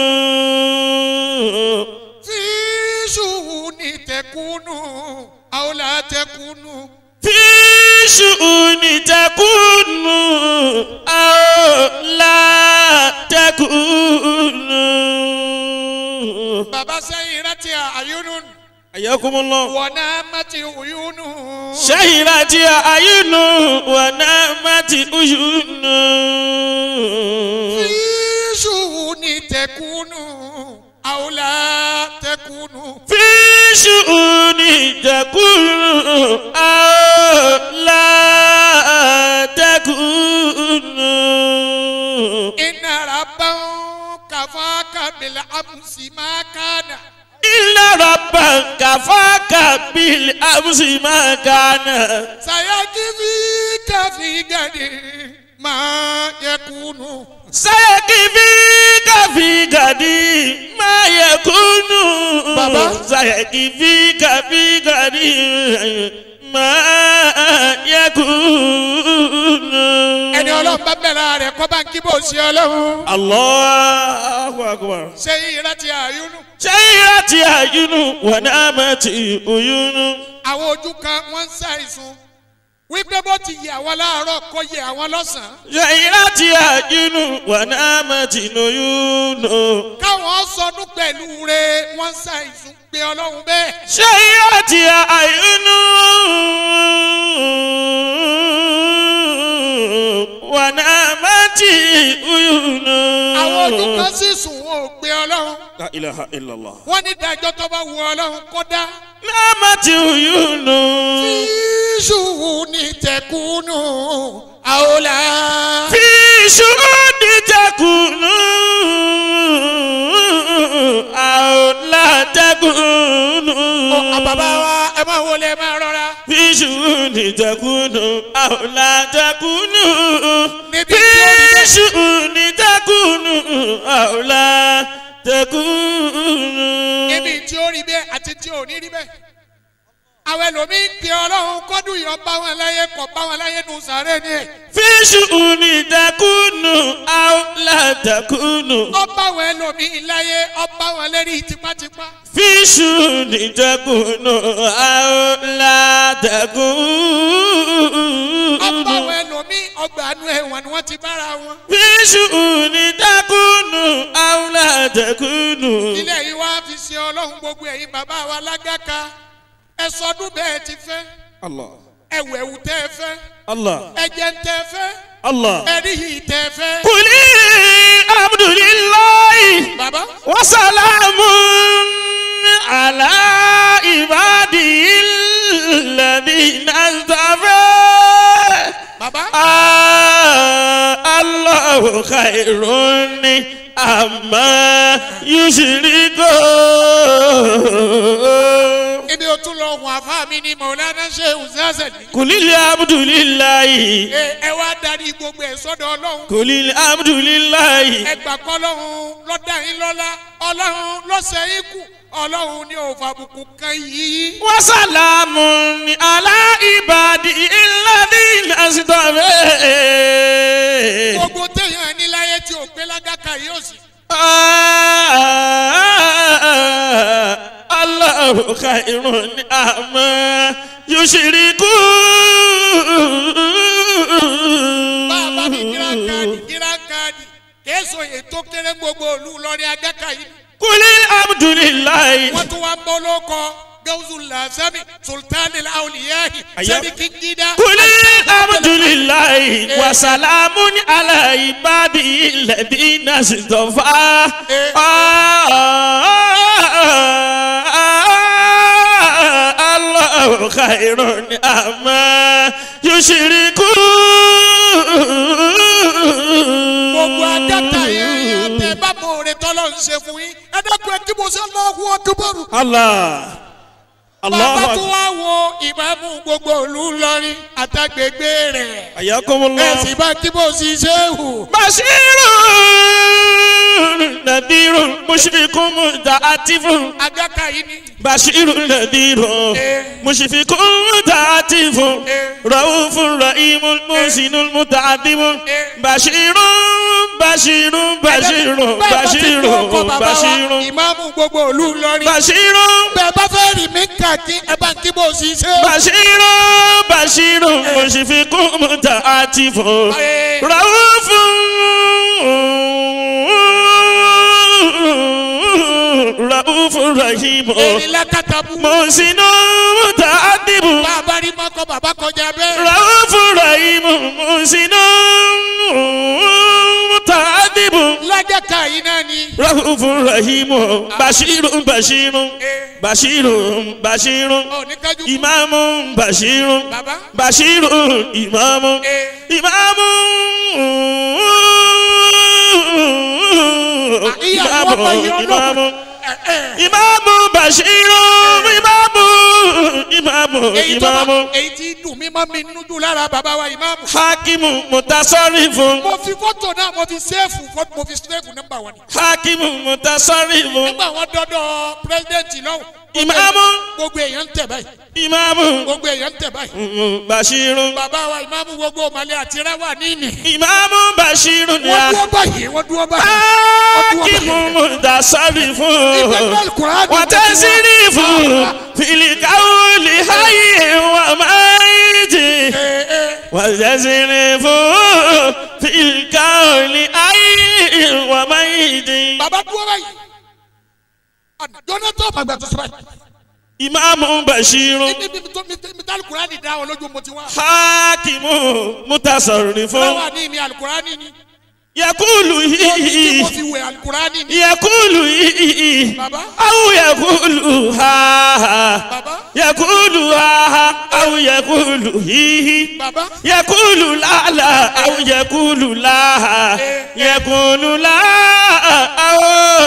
Speaker 2: fíṣù ní tẹkùnú àwòlá tẹkùnú.
Speaker 4: Fi shu'uni takunu aw la takunu.
Speaker 2: bàbá sẹ́yìn rántí àyúnú
Speaker 4: Ayakumullah.
Speaker 2: wọ̀nà mátì òyúnú.
Speaker 4: Sayrati ayunu wa namati uyunu.
Speaker 2: fíṣù ní tẹkùnú àwòlá tẹkùnú.
Speaker 4: Fi shu'uni takunu aw la takunu.
Speaker 2: inna rabban kafaka bil amsi ma kana.
Speaker 4: Inna rabbaka faka bil amsi ma kana.
Speaker 2: sayakifika fi gadi ma yakunu.
Speaker 4: Sayakifika fi gadi ما يكون
Speaker 1: بابا.
Speaker 4: سيكفيك في قريب ما يكون.
Speaker 2: ẹni ọlọ́run bá bẹ̀rẹ̀ rẹ̀ kọ́ bá ń kí bó ṣe ọlọ́run.
Speaker 4: Allahu akbar.
Speaker 2: ṣé ìrántí àyúnú.
Speaker 4: سيرت أعين ونامت عيون.
Speaker 2: àwọn ojú kan wọ́n ń ṣàìsùn wípé bó ti yẹ àwọn láàárọ̀ kó yẹ àwọn lọ́sàn-án.
Speaker 4: سيرت أعين ونامت عيون.
Speaker 2: káwọn sọdún pẹ̀lú re wọ́n ń ṣàìsùn pé ọlọ́run bẹ́ẹ̀.
Speaker 4: سيرت أعين ونامت عيون.
Speaker 2: àwọn ojú kan sì sùn wọn ò gbé ọlọ́run.
Speaker 4: لا إله إلا الله.
Speaker 2: wọ́n ní ìdájọ́ tó bá wu ọlọ́run kó dá.
Speaker 4: نامت عيون.
Speaker 2: iṣu ni tẹkùnù àwòlá.
Speaker 4: في شهود تكون أو لا تكون.
Speaker 2: bàbá wa ẹ máa wọlé ẹ máa rọra.
Speaker 4: في شهود تكون أو لا تكون.
Speaker 2: níbi
Speaker 4: في
Speaker 2: tí ó rí bẹ́ẹ̀.
Speaker 4: شهود تكون أو لا تكون.
Speaker 2: níbi tí ó rí bẹ́ẹ̀ àti tí ò ní rí bẹ́ẹ̀. àwọn ẹlòmíín pe ọlọ́run kọ́dún yìí ọba wọn láyé kọ̀ bá wọn láyé nù sàrẹ́ ni ẹ̀.
Speaker 4: في شهود تكون أو لا تكون.
Speaker 2: ọba wọn ẹlòmíín láyé ọba wọn lérí tipátipá.
Speaker 4: في شهود تكون أو لا تكون.
Speaker 2: ọba wọn ẹlòmíín ọgbà àánú ẹ̀wọ̀n ni wọ́n ti bára wọn.
Speaker 4: في شؤون تكون أو لا تكون.
Speaker 2: ilé yìí wá fi ṣe ọlọ́run gbogbo ẹ̀yin bàbá wa lágàkà. ẹ sọdún bẹ́ẹ̀ ti fẹ́.
Speaker 4: الله
Speaker 2: ẹ̀wẹ̀wù tẹ́ ẹ fẹ́.
Speaker 4: الله
Speaker 2: ẹ̀jẹ̀ tẹ́ ẹ fẹ́.
Speaker 4: الله.
Speaker 2: ẹ̀rí yìí tẹ́ ẹ fẹ́.
Speaker 4: قل الحمد لله
Speaker 2: bàbá.
Speaker 4: وسلام على عباده الذين اصطفى.
Speaker 2: bàbá.
Speaker 4: آه الله خير عما يشركون.
Speaker 2: ibi o tún lọ hùn àfa mi ni mọ̀lánà ṣe òṣìṣẹ́ ni.
Speaker 4: قل الحمد لله.
Speaker 2: ẹ ẹ wá darí gbogbo ẹ̀ sọ́dọ̀ ọlọ́run.
Speaker 4: قل الحمد لله.
Speaker 2: ẹ gbà kọ́ ọlọ́run lọ́dà yín lọ́lá ọlọ́run lọ́sẹ̀ yín kù ọlọ́run ní òfò àbùkù kan yìí.
Speaker 4: وسلام على عباده الذين اصطفى.
Speaker 2: gbogbo téèyàn ní láyé tí ò gbé lágàkà yìí ò sí.
Speaker 4: الله خير عما يشركون.
Speaker 2: bàbá mi gírákàdì gírákàdì kéésò yìí tó kéré gbogbo òlu lọ́rí agàkà yìí.
Speaker 4: قل الحمد لله.
Speaker 2: wọ́n tún wá ń bọ́ lóko gawusul lasami sultanil awliyahi sẹ́díkì gídá.
Speaker 4: قل الحمد لله وسلام على عباده الذين اصطفى. الله خير عما يشركون.
Speaker 2: gbogbo agàkà yẹn tẹ bá mọ òrè tọ́lọ́ ń ṣe fún yín ẹ dákun ẹ kí mo ṣe Allahu akbar.
Speaker 4: الله الله
Speaker 2: bàbá tó
Speaker 4: أكبر.
Speaker 2: wá wo ìmáàmù gbogbo òlu lọ́rí àtàgbègbè rẹ̀.
Speaker 4: حياكم
Speaker 2: ẹ
Speaker 4: الله.
Speaker 2: sì bá kí mo sì ṣe é hù.
Speaker 4: بشير نذير مشفق متعاطف.
Speaker 2: agàkà yìí ni.
Speaker 4: بشير نذير مشفق متعاطف. رؤوف رحيم محسن متعذب. بشير بشير بشير بشير بشير
Speaker 2: ìmáàmù gbogbo òlu lọ́rí.
Speaker 4: بشير
Speaker 2: bẹ́ẹ̀ bá fẹ́ rí mi kà kí ẹ bá kí mo sì ṣe é hù.
Speaker 4: بشير بشير مشفق متعاطف. رؤوف رؤوف رحيم
Speaker 2: èrì lákàtàbù.
Speaker 4: محسن متعذب.
Speaker 2: bàbá rí mọ́kọ bàbá kọjá bẹ́ẹ̀.
Speaker 4: رؤوف رحيم محسن متعذب.
Speaker 2: lágàkà yìí náà ni.
Speaker 4: رؤوف رحيم بشير بشير بشير بشير
Speaker 2: ọ̀ ní kájú.
Speaker 4: إمام بشير
Speaker 2: bàbá.
Speaker 4: بشير إمام إمام
Speaker 2: ìyàwó ọmọ yìí
Speaker 4: إمام
Speaker 2: ọlọ́run.
Speaker 4: إمام بشير إمام إمام
Speaker 2: èyí tó bá
Speaker 4: ìmáàmù.
Speaker 2: èyí tí dùn mí mọ́ mi nínú jù lára bàbá wa ìmáàmù.
Speaker 4: hakimu mutasarrifun.
Speaker 2: mo fi fọ́tò náà mo fi sẹ́ẹ̀fù fọ́tò mo fi sẹ́ẹ̀fù nọ́mbà wọn ni.
Speaker 4: hakimu mutasarrifun.
Speaker 2: nígbà wọn dọ́dọ̀ pírẹ́sidẹ̀ntì lọ́hùn.
Speaker 4: ìmáàmù.
Speaker 2: gbogbo èèyàn ń tẹ̀ báyìí.
Speaker 4: ìmáàmù.
Speaker 2: gbogbo èèyàn ń tẹ̀ báyìí.
Speaker 4: bashirun.
Speaker 2: bàbá wa ìmáàmù gbogbo òmàlẹ́ àti rẹ́wà níní.
Speaker 4: ìmáàmù bashirun ni
Speaker 2: wọ́n
Speaker 4: a.
Speaker 2: dúró báyìí wọ́n dúró báyìí.
Speaker 4: hakimu mutasarrifun.
Speaker 2: ìgbẹ́jọ́ kùránì.
Speaker 4: watasrifun. filikawuli hayyin wa mayitin. watasrifun. filikawuli hayyin wa mayitin.
Speaker 2: bàbá dúró báyìí. jonathan àgbà tó sọ báyìí.
Speaker 4: ìmáàmù bashirun.
Speaker 2: ibi tó mi tá alukurani dá wọn lójú mo ti wá.
Speaker 4: hakimu mutasarrifun.
Speaker 2: báwa ní mi alukurani ni.
Speaker 4: yakulu
Speaker 2: mo
Speaker 4: hihi.
Speaker 2: fi wẹ̀ alukurani ni.
Speaker 4: yakulu hihi.
Speaker 2: bàbá
Speaker 4: aw yakulu ha.
Speaker 2: bàbá
Speaker 4: yakulu ha. aw yakulu hihi.
Speaker 2: bàbá
Speaker 4: yakulu la la. aw yakulu la. yakulu la. aw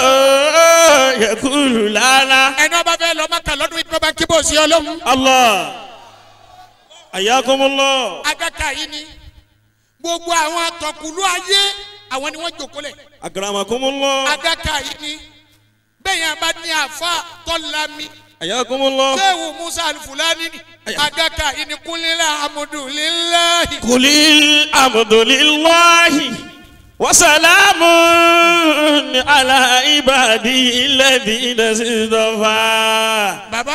Speaker 4: yakulu la la.
Speaker 2: ẹni ọba fẹ́ lọ Mákà lọ́dún yìí tó bá kí bó sí ọlọ́run.
Speaker 4: Allah. ayakumullah.
Speaker 2: agaka yìí ni gbogbo àwọn atọkùlú ayé àwọn ni wọ́n jókòó lẹ̀.
Speaker 4: akramakumullah.
Speaker 2: agaka yìí ni bẹ́ẹ̀ yẹn bá ní àfa tọ́lámi
Speaker 4: ayakumullah.
Speaker 2: sẹ́wù musa alifulani ni agaka yìí ni kúnlélá amudulilayi.
Speaker 4: kulil amdulillahi wasalamun ala ibadi alladhina istafa.
Speaker 2: bàbá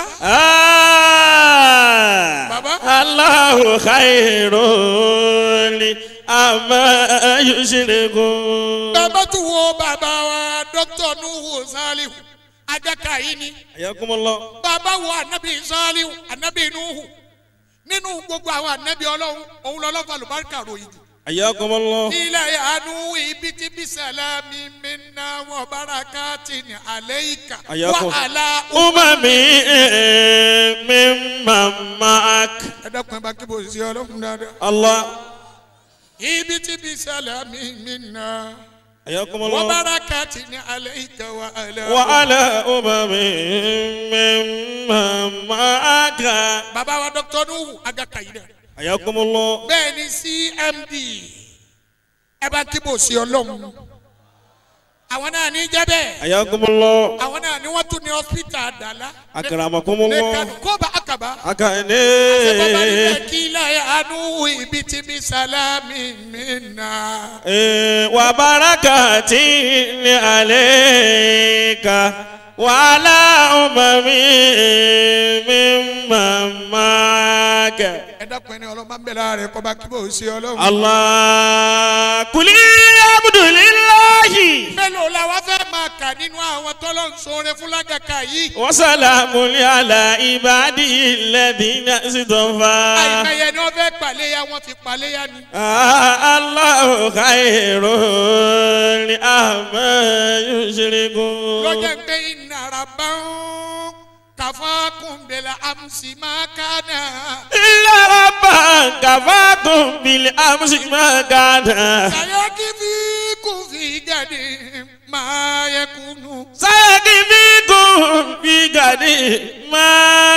Speaker 4: Ah,
Speaker 2: Baba.
Speaker 4: Allahu khairun amma yushrikun.
Speaker 2: bàbá tún wo bàbá wa dókítà nuhu salihu agaka yìí ni
Speaker 4: ayakumullah.
Speaker 2: bàbá wo anabi salihu anabi nuhu nínú gbogbo àwọn anabi ọlọ́run òun lọ́lọ́fà lùbáríkà ròyìn jù.
Speaker 4: ayakumullah.
Speaker 2: ilẹ̀ yanu ibiti bisalami minna wa barakati ni aleika
Speaker 4: Ayakum.
Speaker 2: wa ala
Speaker 4: umami mimman ma'ak.
Speaker 2: ẹ dákun ẹ bá kíbo sí ọlọ́run dáadáa.
Speaker 4: Allah.
Speaker 2: ibiti bisalami minna wa
Speaker 4: ayakumullah.
Speaker 2: barakati ni aleika wa ala.
Speaker 4: وعلى أمم ممن معك.
Speaker 2: bàbá wa dókítà nuhu agaka yìí dẹ.
Speaker 4: حياكم الله.
Speaker 2: bẹ́ẹ̀ ni C M D ẹ bá kíbo sí ọlọ́run. àwọn náà ní jẹ́ bẹ́ẹ̀.
Speaker 4: حياكم الله.
Speaker 2: àwọn náà ni wọ́n tún ní hospital dala.
Speaker 4: أكرمكم الله.
Speaker 2: kóba akaba.
Speaker 4: أكاني.
Speaker 2: kila yanu ibiti bisalami minna.
Speaker 4: وبركات عليك وعلى أمم ممن معك.
Speaker 2: ẹ dákun ẹni ọlọ́run máa ń bẹ̀ láàrin kọ́ba kíbo sí ọlọ́run.
Speaker 4: الله كل عبد لله.
Speaker 2: mélòó la wá fẹ́ máa kà nínú àwọn tọ́lọ́ ń sọ̀rọ̀ fún lágàkà yìí.
Speaker 4: وسلام على عباده الذين اصطفى.
Speaker 2: àìmọye ni wọ́n fẹ́ pàléyà wọ́n fi pàléyà ni.
Speaker 4: آه الله خير عما يشركون.
Speaker 2: lọ́jọ́ pé iná rabá ń kàfákùn bẹ̀rẹ̀ àmùsí máa ká náà.
Speaker 4: إلا ربك كفاكم بالأمس ما كان.
Speaker 2: sàyẹ́kì fi kù fi jáde máa yẹ kúnnú.
Speaker 4: سيكفيكم في غد ما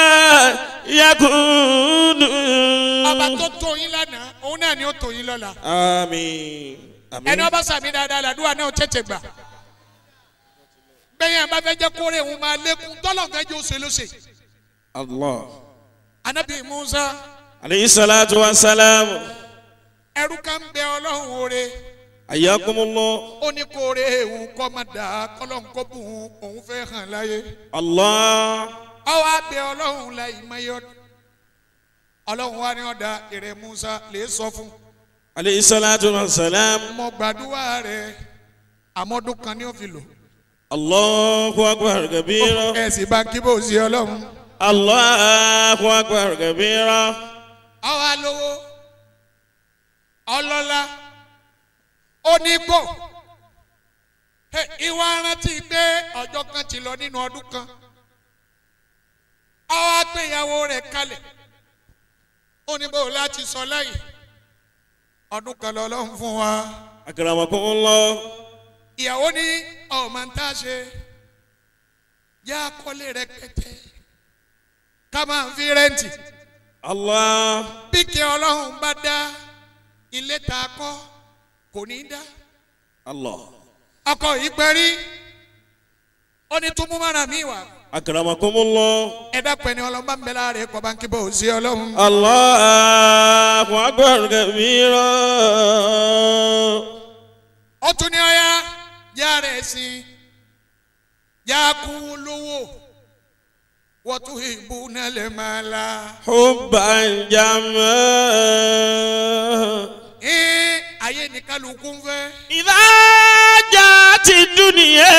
Speaker 4: يكون.
Speaker 2: ọba tó tó yín lánàá òun náà ni ó tó yín lọ́la.
Speaker 4: آمين.
Speaker 2: ẹni
Speaker 4: آمين.
Speaker 2: ọba sàmì dáadáa làdúrà náà tètè gbà. bẹ́ẹ̀ yẹn bá fẹ́ jẹ́ kórè òun máa lékún tọ́lọ̀ fẹ́ jẹ́ òṣèlú ṣe.
Speaker 4: الله.
Speaker 2: anabi musa
Speaker 4: عليه الصلاة والسلام.
Speaker 2: ẹrú kan bẹ ọlọ́run oore
Speaker 4: حياكم الله.
Speaker 2: ó ní kórè òun kọ́ máa dà á kọ́lọ́n kó bù ú òun fẹ́ hàn láyé.
Speaker 4: الله.
Speaker 2: ọwọ́ abẹ ọlọ́run la ìmọ̀yọ́ ọlọ́run wa ni ọ̀dà èrè musa lè sọ fún.
Speaker 4: عليه الصلاة والسلام.
Speaker 2: mo gbàdúrà rẹ àmọ́dún kan ní ó fi lò.
Speaker 4: الله أكبر كبيرا.
Speaker 2: ẹ sì bá kíbò sí ọlọ́run.
Speaker 4: الله أكبر كبيرا.
Speaker 2: ọwọ́ alówó ọlọ́lá onígbò ìwà rántí pé ọjọ́ kan ti lọ nínú ọdún kan ọwọ́ àgbéyàwó rẹ̀ kalẹ̀ oníbò láti sọ lẹ́yìn ọdún kan lọ́lọ́run fún wa.
Speaker 4: أكرمكم الله.
Speaker 2: ìyàwó ní ọmọ ń tá a ṣe yá kọ́lé rẹpẹtẹ ká máa fi rẹ́ǹtì
Speaker 4: Allah.
Speaker 2: bí kí ọlọ́run bá dá ilé tá a kọ́ kò ní í dá.
Speaker 4: Allah.
Speaker 2: ọkọ̀ yìí pẹ́rí ó ní tún mú mọ́ra mi wá.
Speaker 4: Akramakumullah.
Speaker 2: ẹ dápẹ́ ni ọlọ́run bá ń bẹ láàrin kọ́ bá ń kí bọ́ òsì ọlọ́run.
Speaker 4: Allahu akbar kabira.
Speaker 2: ó tún ní ọ̀yá yá rẹ̀ sí yá kú lówó wọ́n tún ìbú náà lè máa la.
Speaker 4: Hubban jamma.
Speaker 2: ee ayé ní kálukú ń fẹ́.
Speaker 4: Idha jati dunya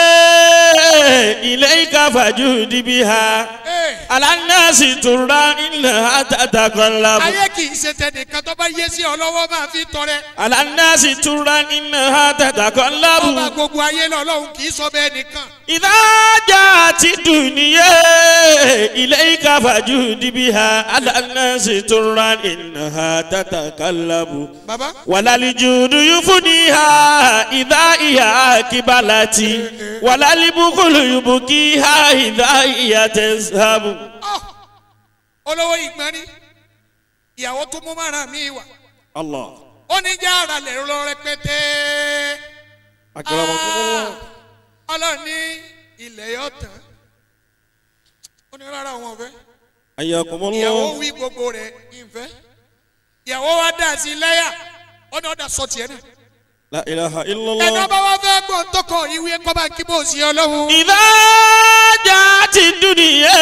Speaker 4: ilayka fajudi biha.
Speaker 2: ee
Speaker 4: Ala nasi turra innaha tataqallabu.
Speaker 2: ayé kì í ṣe tẹnìkan tó bá yé sí ọ lọ́wọ́ máa fi tọrẹ.
Speaker 4: Ala nasi turra innaha tataqallabu.
Speaker 2: ọba gbogbo ayé lọ́lọ́run kì í sọ bẹ́ẹ̀ nìkan.
Speaker 4: Idha jati dunya ilayka fajudi biha. Ala nasi turra innaha tataqallabu.
Speaker 2: baba
Speaker 4: Walal judu yufuniha idha iya kibalati. Walal bukhulu yubkiha idha iya tazhabu.
Speaker 2: ọ olówó ìgbọ́n ni ìyàwó tó mú mọ́ra mi wá.
Speaker 4: Allah.
Speaker 2: ó ní jẹ́ ara lè lọ rẹpẹtẹ.
Speaker 4: Akramakumullah.
Speaker 2: ọlọ́run ní ilẹ̀ yóò tán. ó ní rárá wọn fẹ́.
Speaker 4: Ayyakumullah.
Speaker 2: ìyàwó wí gbogbo rẹ̀ ìfẹ́. ìyàwó wa dà sí lẹ́yà ó ní ọ̀dà sọ tiẹ̀ náà.
Speaker 4: La ilaha
Speaker 2: ẹ̀dá
Speaker 4: illallah.
Speaker 2: bá wá fẹ́ gbọ́n tó kọ ìwé kọ́ba kí bó sí ọlọ́run.
Speaker 4: Idha jati dunya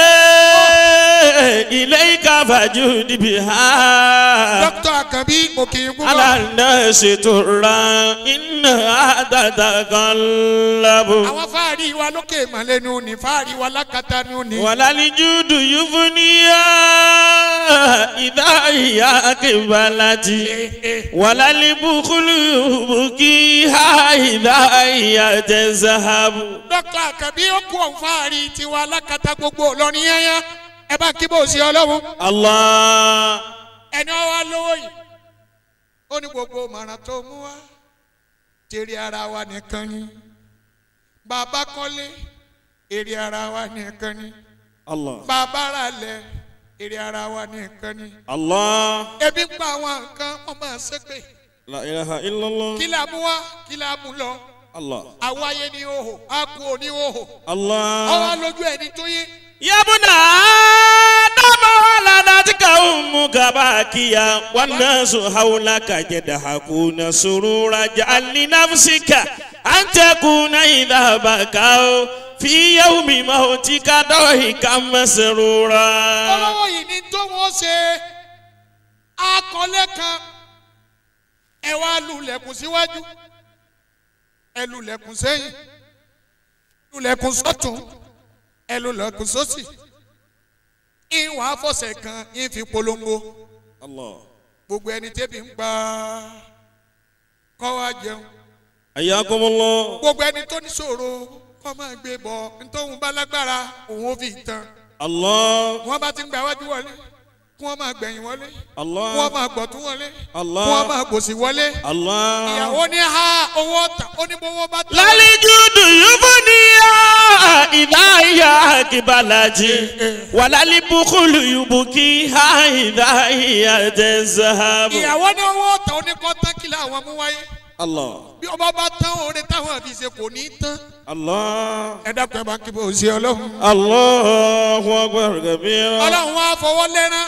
Speaker 4: ilayka fajudi biha.
Speaker 2: dókítà àkànbí òkè ìgbúgbọ́.
Speaker 4: Ala nasi turra innaha tataqallabu.
Speaker 2: àwọn fáàrí wa lókè ìmọ̀lẹ́nu ni fáàrí wa lákàtánú ni.
Speaker 4: Walal judu yufniya idha iya kibalati. Walal bukhulu yubkiha idha iya tazhabu.
Speaker 2: dókítà àkànbí ó kú ọ̀n fáàrí tiwa lákàtà gbogbo lọ́ni yẹ́yẹ́ ẹ bá kí bó sí ọlọ́run.
Speaker 4: Allah.
Speaker 2: ẹni ọwọ́ lówó yìí ó ní gbogbo mọ̀ràn tó mú wá tèrè ara wa nìkan ni bàbá kọ́lé èrè ara wa nìkan ni
Speaker 4: Allah.
Speaker 2: bàbá rà lẹ̀ èrè ara wa nìkan ni
Speaker 4: Allah.
Speaker 2: ebi ń pa àwọn nǹkan wọn máa ṣépè
Speaker 4: La ilaha illallah.
Speaker 2: kí la mú wá kí la mú lọ
Speaker 4: Allah.
Speaker 2: àwa ayé ní òhò á kú òní òhò
Speaker 4: Allah.
Speaker 2: ọwọ́ lójú ẹni tó yé
Speaker 4: Yabuna Adama waladatika ummuka bakiya wannasu hawlaka yadhakuna surura ja'al li nafsika an takuna idha bakau fi yawmi mautika dahikan masrura.
Speaker 2: olówó yìí ní tó wọ́n ṣe akọ́lé kan ẹ wá lulẹ̀kùn síwájú ẹ lulẹ̀kùn sẹ́yìn lulẹ̀kùn sọ́tún ẹ lulẹ̀kùn sósì ìwọ̀n afọ́sẹ̀ kan ìfi polongo
Speaker 4: Allah.
Speaker 2: gbogbo ẹni tẹ́bi ń pa kọ́ wá jẹun
Speaker 4: Ayyakumullah.
Speaker 2: gbogbo ẹni tó ní ṣòro kọ́ máa gbé bọ̀ ntòun bá lágbára òun ó fi tán
Speaker 4: Allah.
Speaker 2: wọ́n bá ti ń gba wájú wọlé kí wọ́n máa gbẹ̀yìn wọlé
Speaker 4: Allah.
Speaker 2: kí wọ́n máa gbọ̀tún wọlé
Speaker 4: Allah.
Speaker 2: kí wọ́n máa gbòsì wọlé.
Speaker 4: Allah.
Speaker 2: ìyàwó ní ha owó ọ̀tà ó ní bówó bá tà.
Speaker 4: Lalijudu yufuniya idha iya kibalati. Walal bukhulu yubkiha idha iya tazhabu.
Speaker 2: ìyàwó ní owó ọ̀tà ó ní kọ́ tán kí làwọn mú wáyé.
Speaker 4: Allah.
Speaker 2: bí ọba bá tán oore táwọn àfi ṣe kò ní tán.
Speaker 4: Allah.
Speaker 2: ẹ dákun ẹ bá kí bó ṣe ọlọ́run.
Speaker 4: Allahu akbar kabira.
Speaker 2: ọlọ́run wa fọwọ́ lẹ́rán.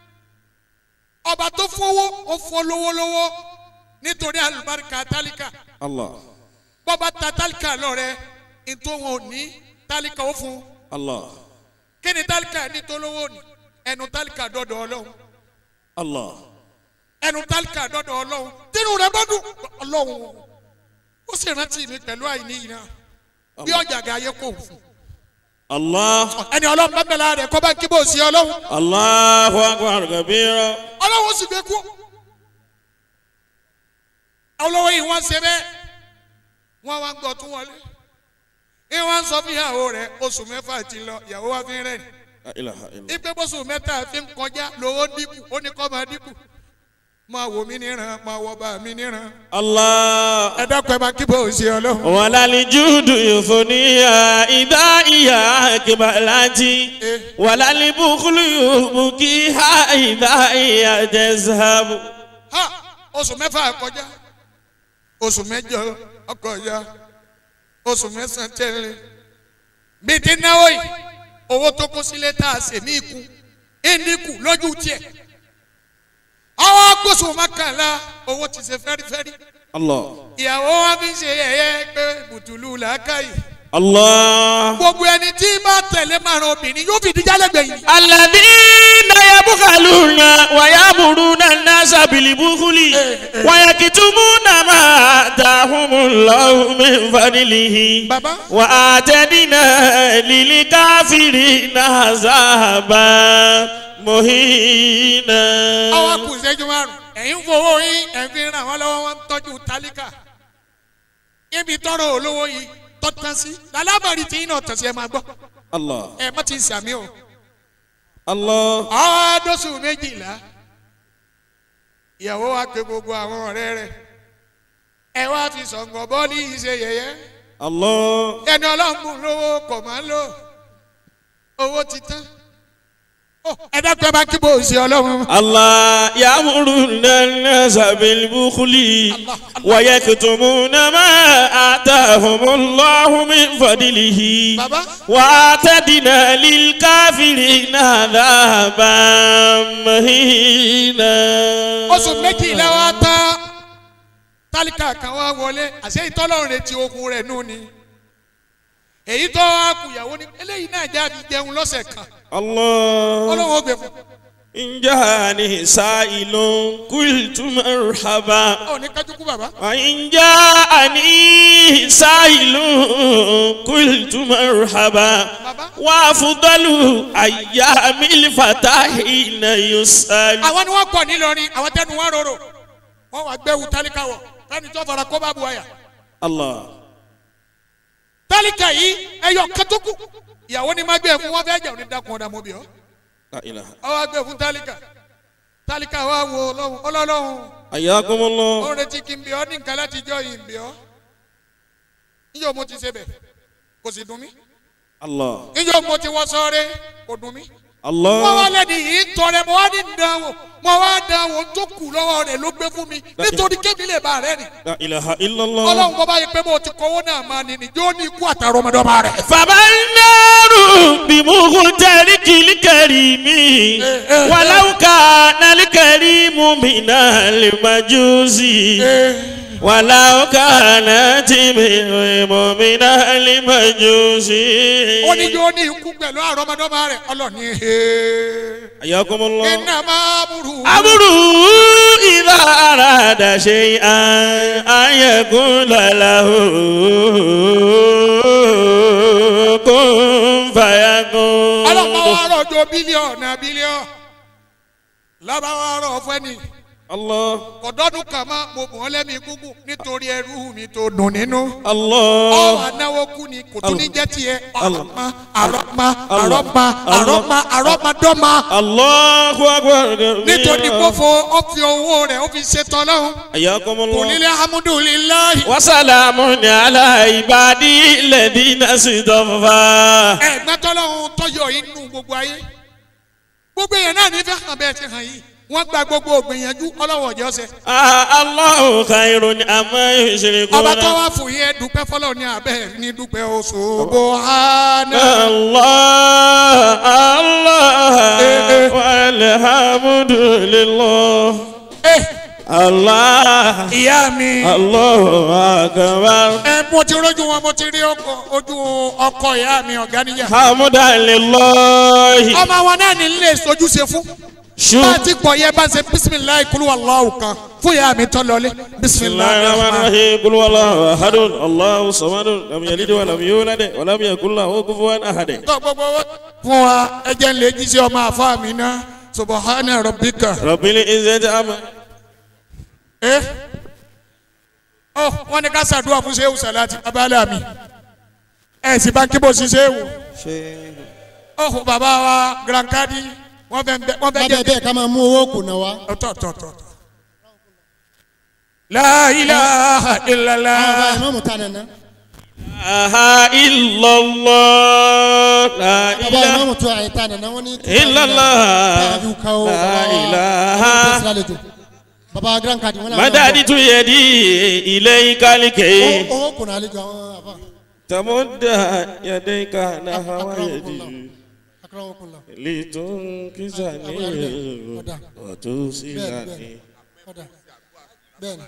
Speaker 2: ọba tó fowó ó fọ́ lówólówó nítorí àlùbáríkà tálíkà.
Speaker 4: Allah.
Speaker 2: bọ́ba ta tálíkà lọ́rẹ́ nítorí wọn ò ní tálíkà ó fún.
Speaker 4: Allah.
Speaker 2: kí ni tálíkà ní tó lówó ni ẹnu tálíkà dọ́dọ̀ ọlọ́run.
Speaker 4: Allah.
Speaker 2: ẹnu tálíkà dọ́dọ̀ ọlọ́run tínú rẹ̀ bá dùn ọlọ́run ó sì rántí mi pẹ̀lú àìní yìí náà bí ọ̀jàgà ayé kò fún.
Speaker 4: Allah.
Speaker 2: ẹni ọlọ́run bá bẹ̀rẹ̀ rẹ̀ kọ́ bá kí bó sí ọlọ́run
Speaker 4: Allahu akbar kabira.
Speaker 2: ọlọ́run sì gbé kú. olówó yìí wọ́n ṣe bẹ́ẹ̀ wọ́n wá ń gbọ́ tún wọlé ní wọ́n sọ fún ìyàwó rẹ̀ oṣù mẹ́fà ti lọ ìyàwó wa fi ń rẹ̀
Speaker 4: La ilaha illallah.
Speaker 2: ipe bóṣù mẹ́ta fi ń kọjá lówó dínkù ó ní kọ́ máa dínkù máa wò mí níran máa wọ bá mi níran.
Speaker 4: Allah.
Speaker 2: ẹ dákun ẹ bá kí bó ṣe ọlọ́run.
Speaker 4: wàlálì júdù yòfòníyà ìdá ìyá kìbàlájì wàlálì bùkúlù yòmùkì ha ìdá ìyá jẹ́sàbù.
Speaker 2: ha oṣù mẹ́fà kọjá oṣù mẹ́jọ ọkọjá oṣù mẹ́sàn-án tẹ́lẹ̀ bíi ti náwó yìí owó tó kó sílé tá a ṣe ní ikú ẹnìkù lójú tiẹ̀ àwọn agbóṣù mọ́kànlá owó ti ṣe fẹ́rífẹ́rí.
Speaker 4: Allah.
Speaker 2: ìyàwó wa fi ṣe yẹ̀yẹ́ pé bùtùlù làákàyè.
Speaker 4: Allah.
Speaker 2: gbogbo ẹni tí bá tẹ̀lé márùn obìnrin yóò fi díjà lẹ́gbẹ̀ẹ́ yìí.
Speaker 4: alladhina yabkhaluna wa ya'muruna an-nasa bil bukhli wa yaktumuna ma atahumullahu min fadlihi
Speaker 2: Baba.
Speaker 4: wa atadina lil kafirina azaban muhina.
Speaker 2: àwọn kù ìṣẹ́jú márùn ẹ̀yin fowó yín ẹ̀ fi ràn wọ́n lọ́wọ́ wọn ń tọ́jú tálíkà ibi tọrọ olówó yìí tọ́tàn sí lálábàárí tí yín náà tàn sí ẹ máa gbọ́
Speaker 4: Allah.
Speaker 2: ẹ má ti ń sàmì o.
Speaker 4: Allah.
Speaker 2: ọdọọsù méjìlá ìyàwó wa pe gbogbo àwọn ọ̀rẹ́ rẹ̀ ẹ wá fi sọ̀ngàn bọ́ọ̀lì yìí ṣe yẹ̀yẹ́.
Speaker 4: Allah.
Speaker 2: ẹni ọlọ́run lówó kò máa ń lò owó ti tán. ẹ dákun ẹ bá kí bó ṣe ọlọ́run.
Speaker 4: Allah ya'muruna an-nasa bil bukhli wa yaktumuna ma atahumullahu min fadlihi
Speaker 2: Baba.
Speaker 4: wa atadina lil kafirina adhaban muhina.
Speaker 2: oṣù méjìlá wa tán tálíkà kan wá wọlé àṣẹ ìtọ́lọ́run retí okun rẹ̀ nù ni èyí tó wá kùyàwó ni eléyìí náà jáde jẹun lọ́sẹ̀ kan
Speaker 4: Allah.
Speaker 2: ọlọ́run ó gbé fún.
Speaker 4: in ja'ani sa'ilun qultu marhaba.
Speaker 2: ọ ní kájú kú bàbá.
Speaker 4: wa in ja'ani sa'ilun qultu marhaba.
Speaker 2: Baba.
Speaker 4: wa afdalu ayyamil fatahina yus'al.
Speaker 2: àwọn ni wọ́n pọ̀ nílọrin àwọn tẹnu wọn rorò wọ́n wá gbẹ́wù tálíkà wọ̀ fẹ́ni tó fara kó bá bu àyà.
Speaker 4: Allah.
Speaker 2: tálíkà yìí ẹyọ kẹtùkù ìyàwó ni má gbé fún wọn fẹ́ jẹ́ òní dákun ọ̀dà mọ́bí ọ́
Speaker 4: La ilaha.
Speaker 2: ọ wá gbé fún tálíkà tálíkà wá wo ọlọ́run ọlọ́run
Speaker 4: Ayakumullah.
Speaker 2: ó retí kí n bí ọ ní nǹkan láti jọ yìí ń bí ọ níjọ́ mo ti ṣe bẹ̀ kò sì dùn mí
Speaker 4: Allah.
Speaker 2: níjọ́ mo ti wọ́ sọ́ọ́rẹ́ kò dùn mí.
Speaker 4: Allah.
Speaker 2: mo wá lẹ́ni yìí tọrẹ mo wá ní dánwò mo wá dánwò tó kù lọ́wọ́ rẹ̀ ló gbé fún mi nítorí kébì lè bá rẹ̀ rìn.
Speaker 4: La ilaha illallah.
Speaker 2: ọlọ́run bọ́ báyìí pé mo ti kọ́wọ́ náà máa ní ní yóò ní ikú àtàrọ ọmọdé ọba rẹ̀.
Speaker 4: fabannaru bimukhtarikil karimi walau kana al-karimu minal majusi walau kana timimu minal majusi.
Speaker 2: ó ní yóò ní ikú pẹ̀lú àrọ ọmọdé ọba rẹ̀ ọlọ́ni
Speaker 4: ayakumullah.
Speaker 2: iná máa burú.
Speaker 4: amru idha arada shay'an an yaqula lahu kun fayakun.
Speaker 2: ọlọ́pàá wa rọ̀jò bílíọ̀nù bílíọ̀nù lọ́ba wa rọ̀ fẹ́ni.
Speaker 4: Allah.
Speaker 2: kọ̀dọ́dún kan máa mo bọ̀ ọ́ lẹ́mìí gúngùn nítorí ẹrú mi tó dùn nínú.
Speaker 4: Allah.
Speaker 2: ọ̀wà náwó kú ni kò tún ní jẹ́ tiẹ̀. àrọ́mà àrọ́mà àrọ́mà àrọ́mà àrọ́màdọ́mà.
Speaker 4: Allahu akbar.
Speaker 2: nítorí gbófo ó fi owó rẹ̀ ó fi ṣètò ọlọ́run.
Speaker 4: ayakumullah.
Speaker 2: kùnìlẹ̀ alhamdulilayi.
Speaker 4: wa salamun ala ibadi alladhina istafa.
Speaker 2: ẹ̀gbọ́n tọ́lọ́run tọ́yọ̀ inú gbogbo ayé. gbogbo èèyàn náà ní fẹ́ hàn bẹ́ẹ̀ ti hàn yìí. wọ́n gba gbogbo ògbìyànjú ọlọ́wọ́ ọ̀jọ́ sẹ́.
Speaker 4: Allahu khairun amma yushrikuna.
Speaker 2: ọba tó wá fún yẹn dúpẹ́ fọlọ́ ní abẹ́ ní dúpẹ́ oṣù Subhana.
Speaker 4: Allah Allah walhamdulillah. Allah.
Speaker 2: ìyá mi.
Speaker 4: Allahu akbar.
Speaker 2: ẹ mo ti rojú wọn mo ti rí ọkọ ojú ọkọ ìyá mi ọ̀gá níyà.
Speaker 4: Hamdalillahi.
Speaker 2: ọmọ wọn náà ní ilé ìsojúṣe fún. bá a ti pọ̀ yẹ bá a ṣe bisimilayi kulu Allahu kan fún ìyá mi tọ́ lọlé bisimilayi rahman.
Speaker 4: Bismillahirrahmanirrahim. Qul huwallahu ahadun Allahu samadun lam yalid wa lam yulad wa lam yakul lahu kufuwan ahad.
Speaker 2: tó gbogbo fún wa ẹ jẹ́ ń lè jíṣẹ́ ọmọ àfa mi náà subahana rabbika.
Speaker 4: Rabbil izzati amma.
Speaker 2: ẹ ọ wọn ní ká ṣàdúrà fún sehu salati abala mi ẹ sì bá kí bó ṣe sehu. ọ bàbá wa Grand Kadi wọn fẹ́ wọn fẹ́ jẹ
Speaker 3: bẹ́ẹ̀ ká máa mú owó kùnà wá.
Speaker 2: tọ tọ tọ La ilaha illallah.
Speaker 6: àwọn ọmọ mọ̀tá nana.
Speaker 4: aha illallah la
Speaker 6: bàbá
Speaker 4: ilaha
Speaker 6: ọmọ mọ̀tá àyẹ̀tá nana wọ́n ní.
Speaker 4: illallah la ilaha.
Speaker 6: bàbá grand kadi wọn.
Speaker 4: madadi tu yedi ilayka likay.
Speaker 6: owó kùnà àlejò àwọn àbá.
Speaker 4: tamudda yadayka nahwa yadi.
Speaker 6: akramakumullah.
Speaker 4: litunkizani wa tusilani.
Speaker 6: bẹ́ẹ̀ni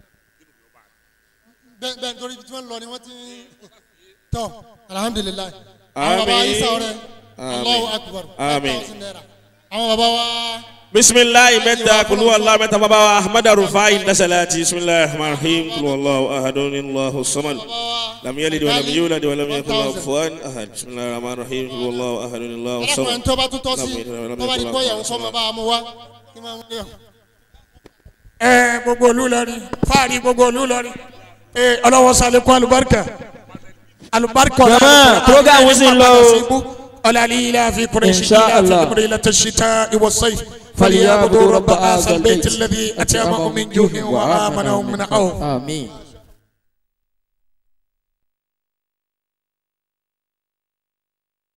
Speaker 6: bẹ́ẹ̀ bẹ́ẹ̀ nítorí ibi tí wọ́n lọ ni wọ́n ti tọ́ alhamdulilayi. àwọn baba isa ọrẹ Allahu akbar.
Speaker 4: Àmín.
Speaker 6: àwọn baba wa.
Speaker 4: bisimilayi mẹ́ta kulu allah mẹ́ta baba wa ahmadu rufai nasalati bisimilayi rahman rahim kulu allah ahadun allahu samad lam yalid wa lam yulad wa lam yakul lahu kufuwan ahad bisimilayi rahman rahim kulu allah ahadun allahu samad.
Speaker 6: alákùnrin tó bá tún tọ́ sí tó bá ní kó yẹ̀wò sọ́mọ bá a mú wa kí máa ń lé ọ.
Speaker 2: ẹ gbogbo olú lọrin fáàrí gbogbo olú lọrin ẹ ọlọ́wọ́ sálẹ̀kùn alubarika alubarika ọ̀la
Speaker 4: program wo sì ń lọ o.
Speaker 2: ọ̀làlí ilé àfi kùrẹ́sì ilé
Speaker 4: Insha
Speaker 2: àfi
Speaker 4: Allah.
Speaker 2: kùrẹ́sì ilé tẹ̀síta ìwọ sẹ́yìn
Speaker 4: فليعبدوا
Speaker 2: فليعبدوا
Speaker 4: رب
Speaker 2: رب
Speaker 4: هذا
Speaker 2: هذا البيت
Speaker 4: البيت
Speaker 2: الذي أتيمهم من جوع وآمنهم من خوف.
Speaker 4: آمين.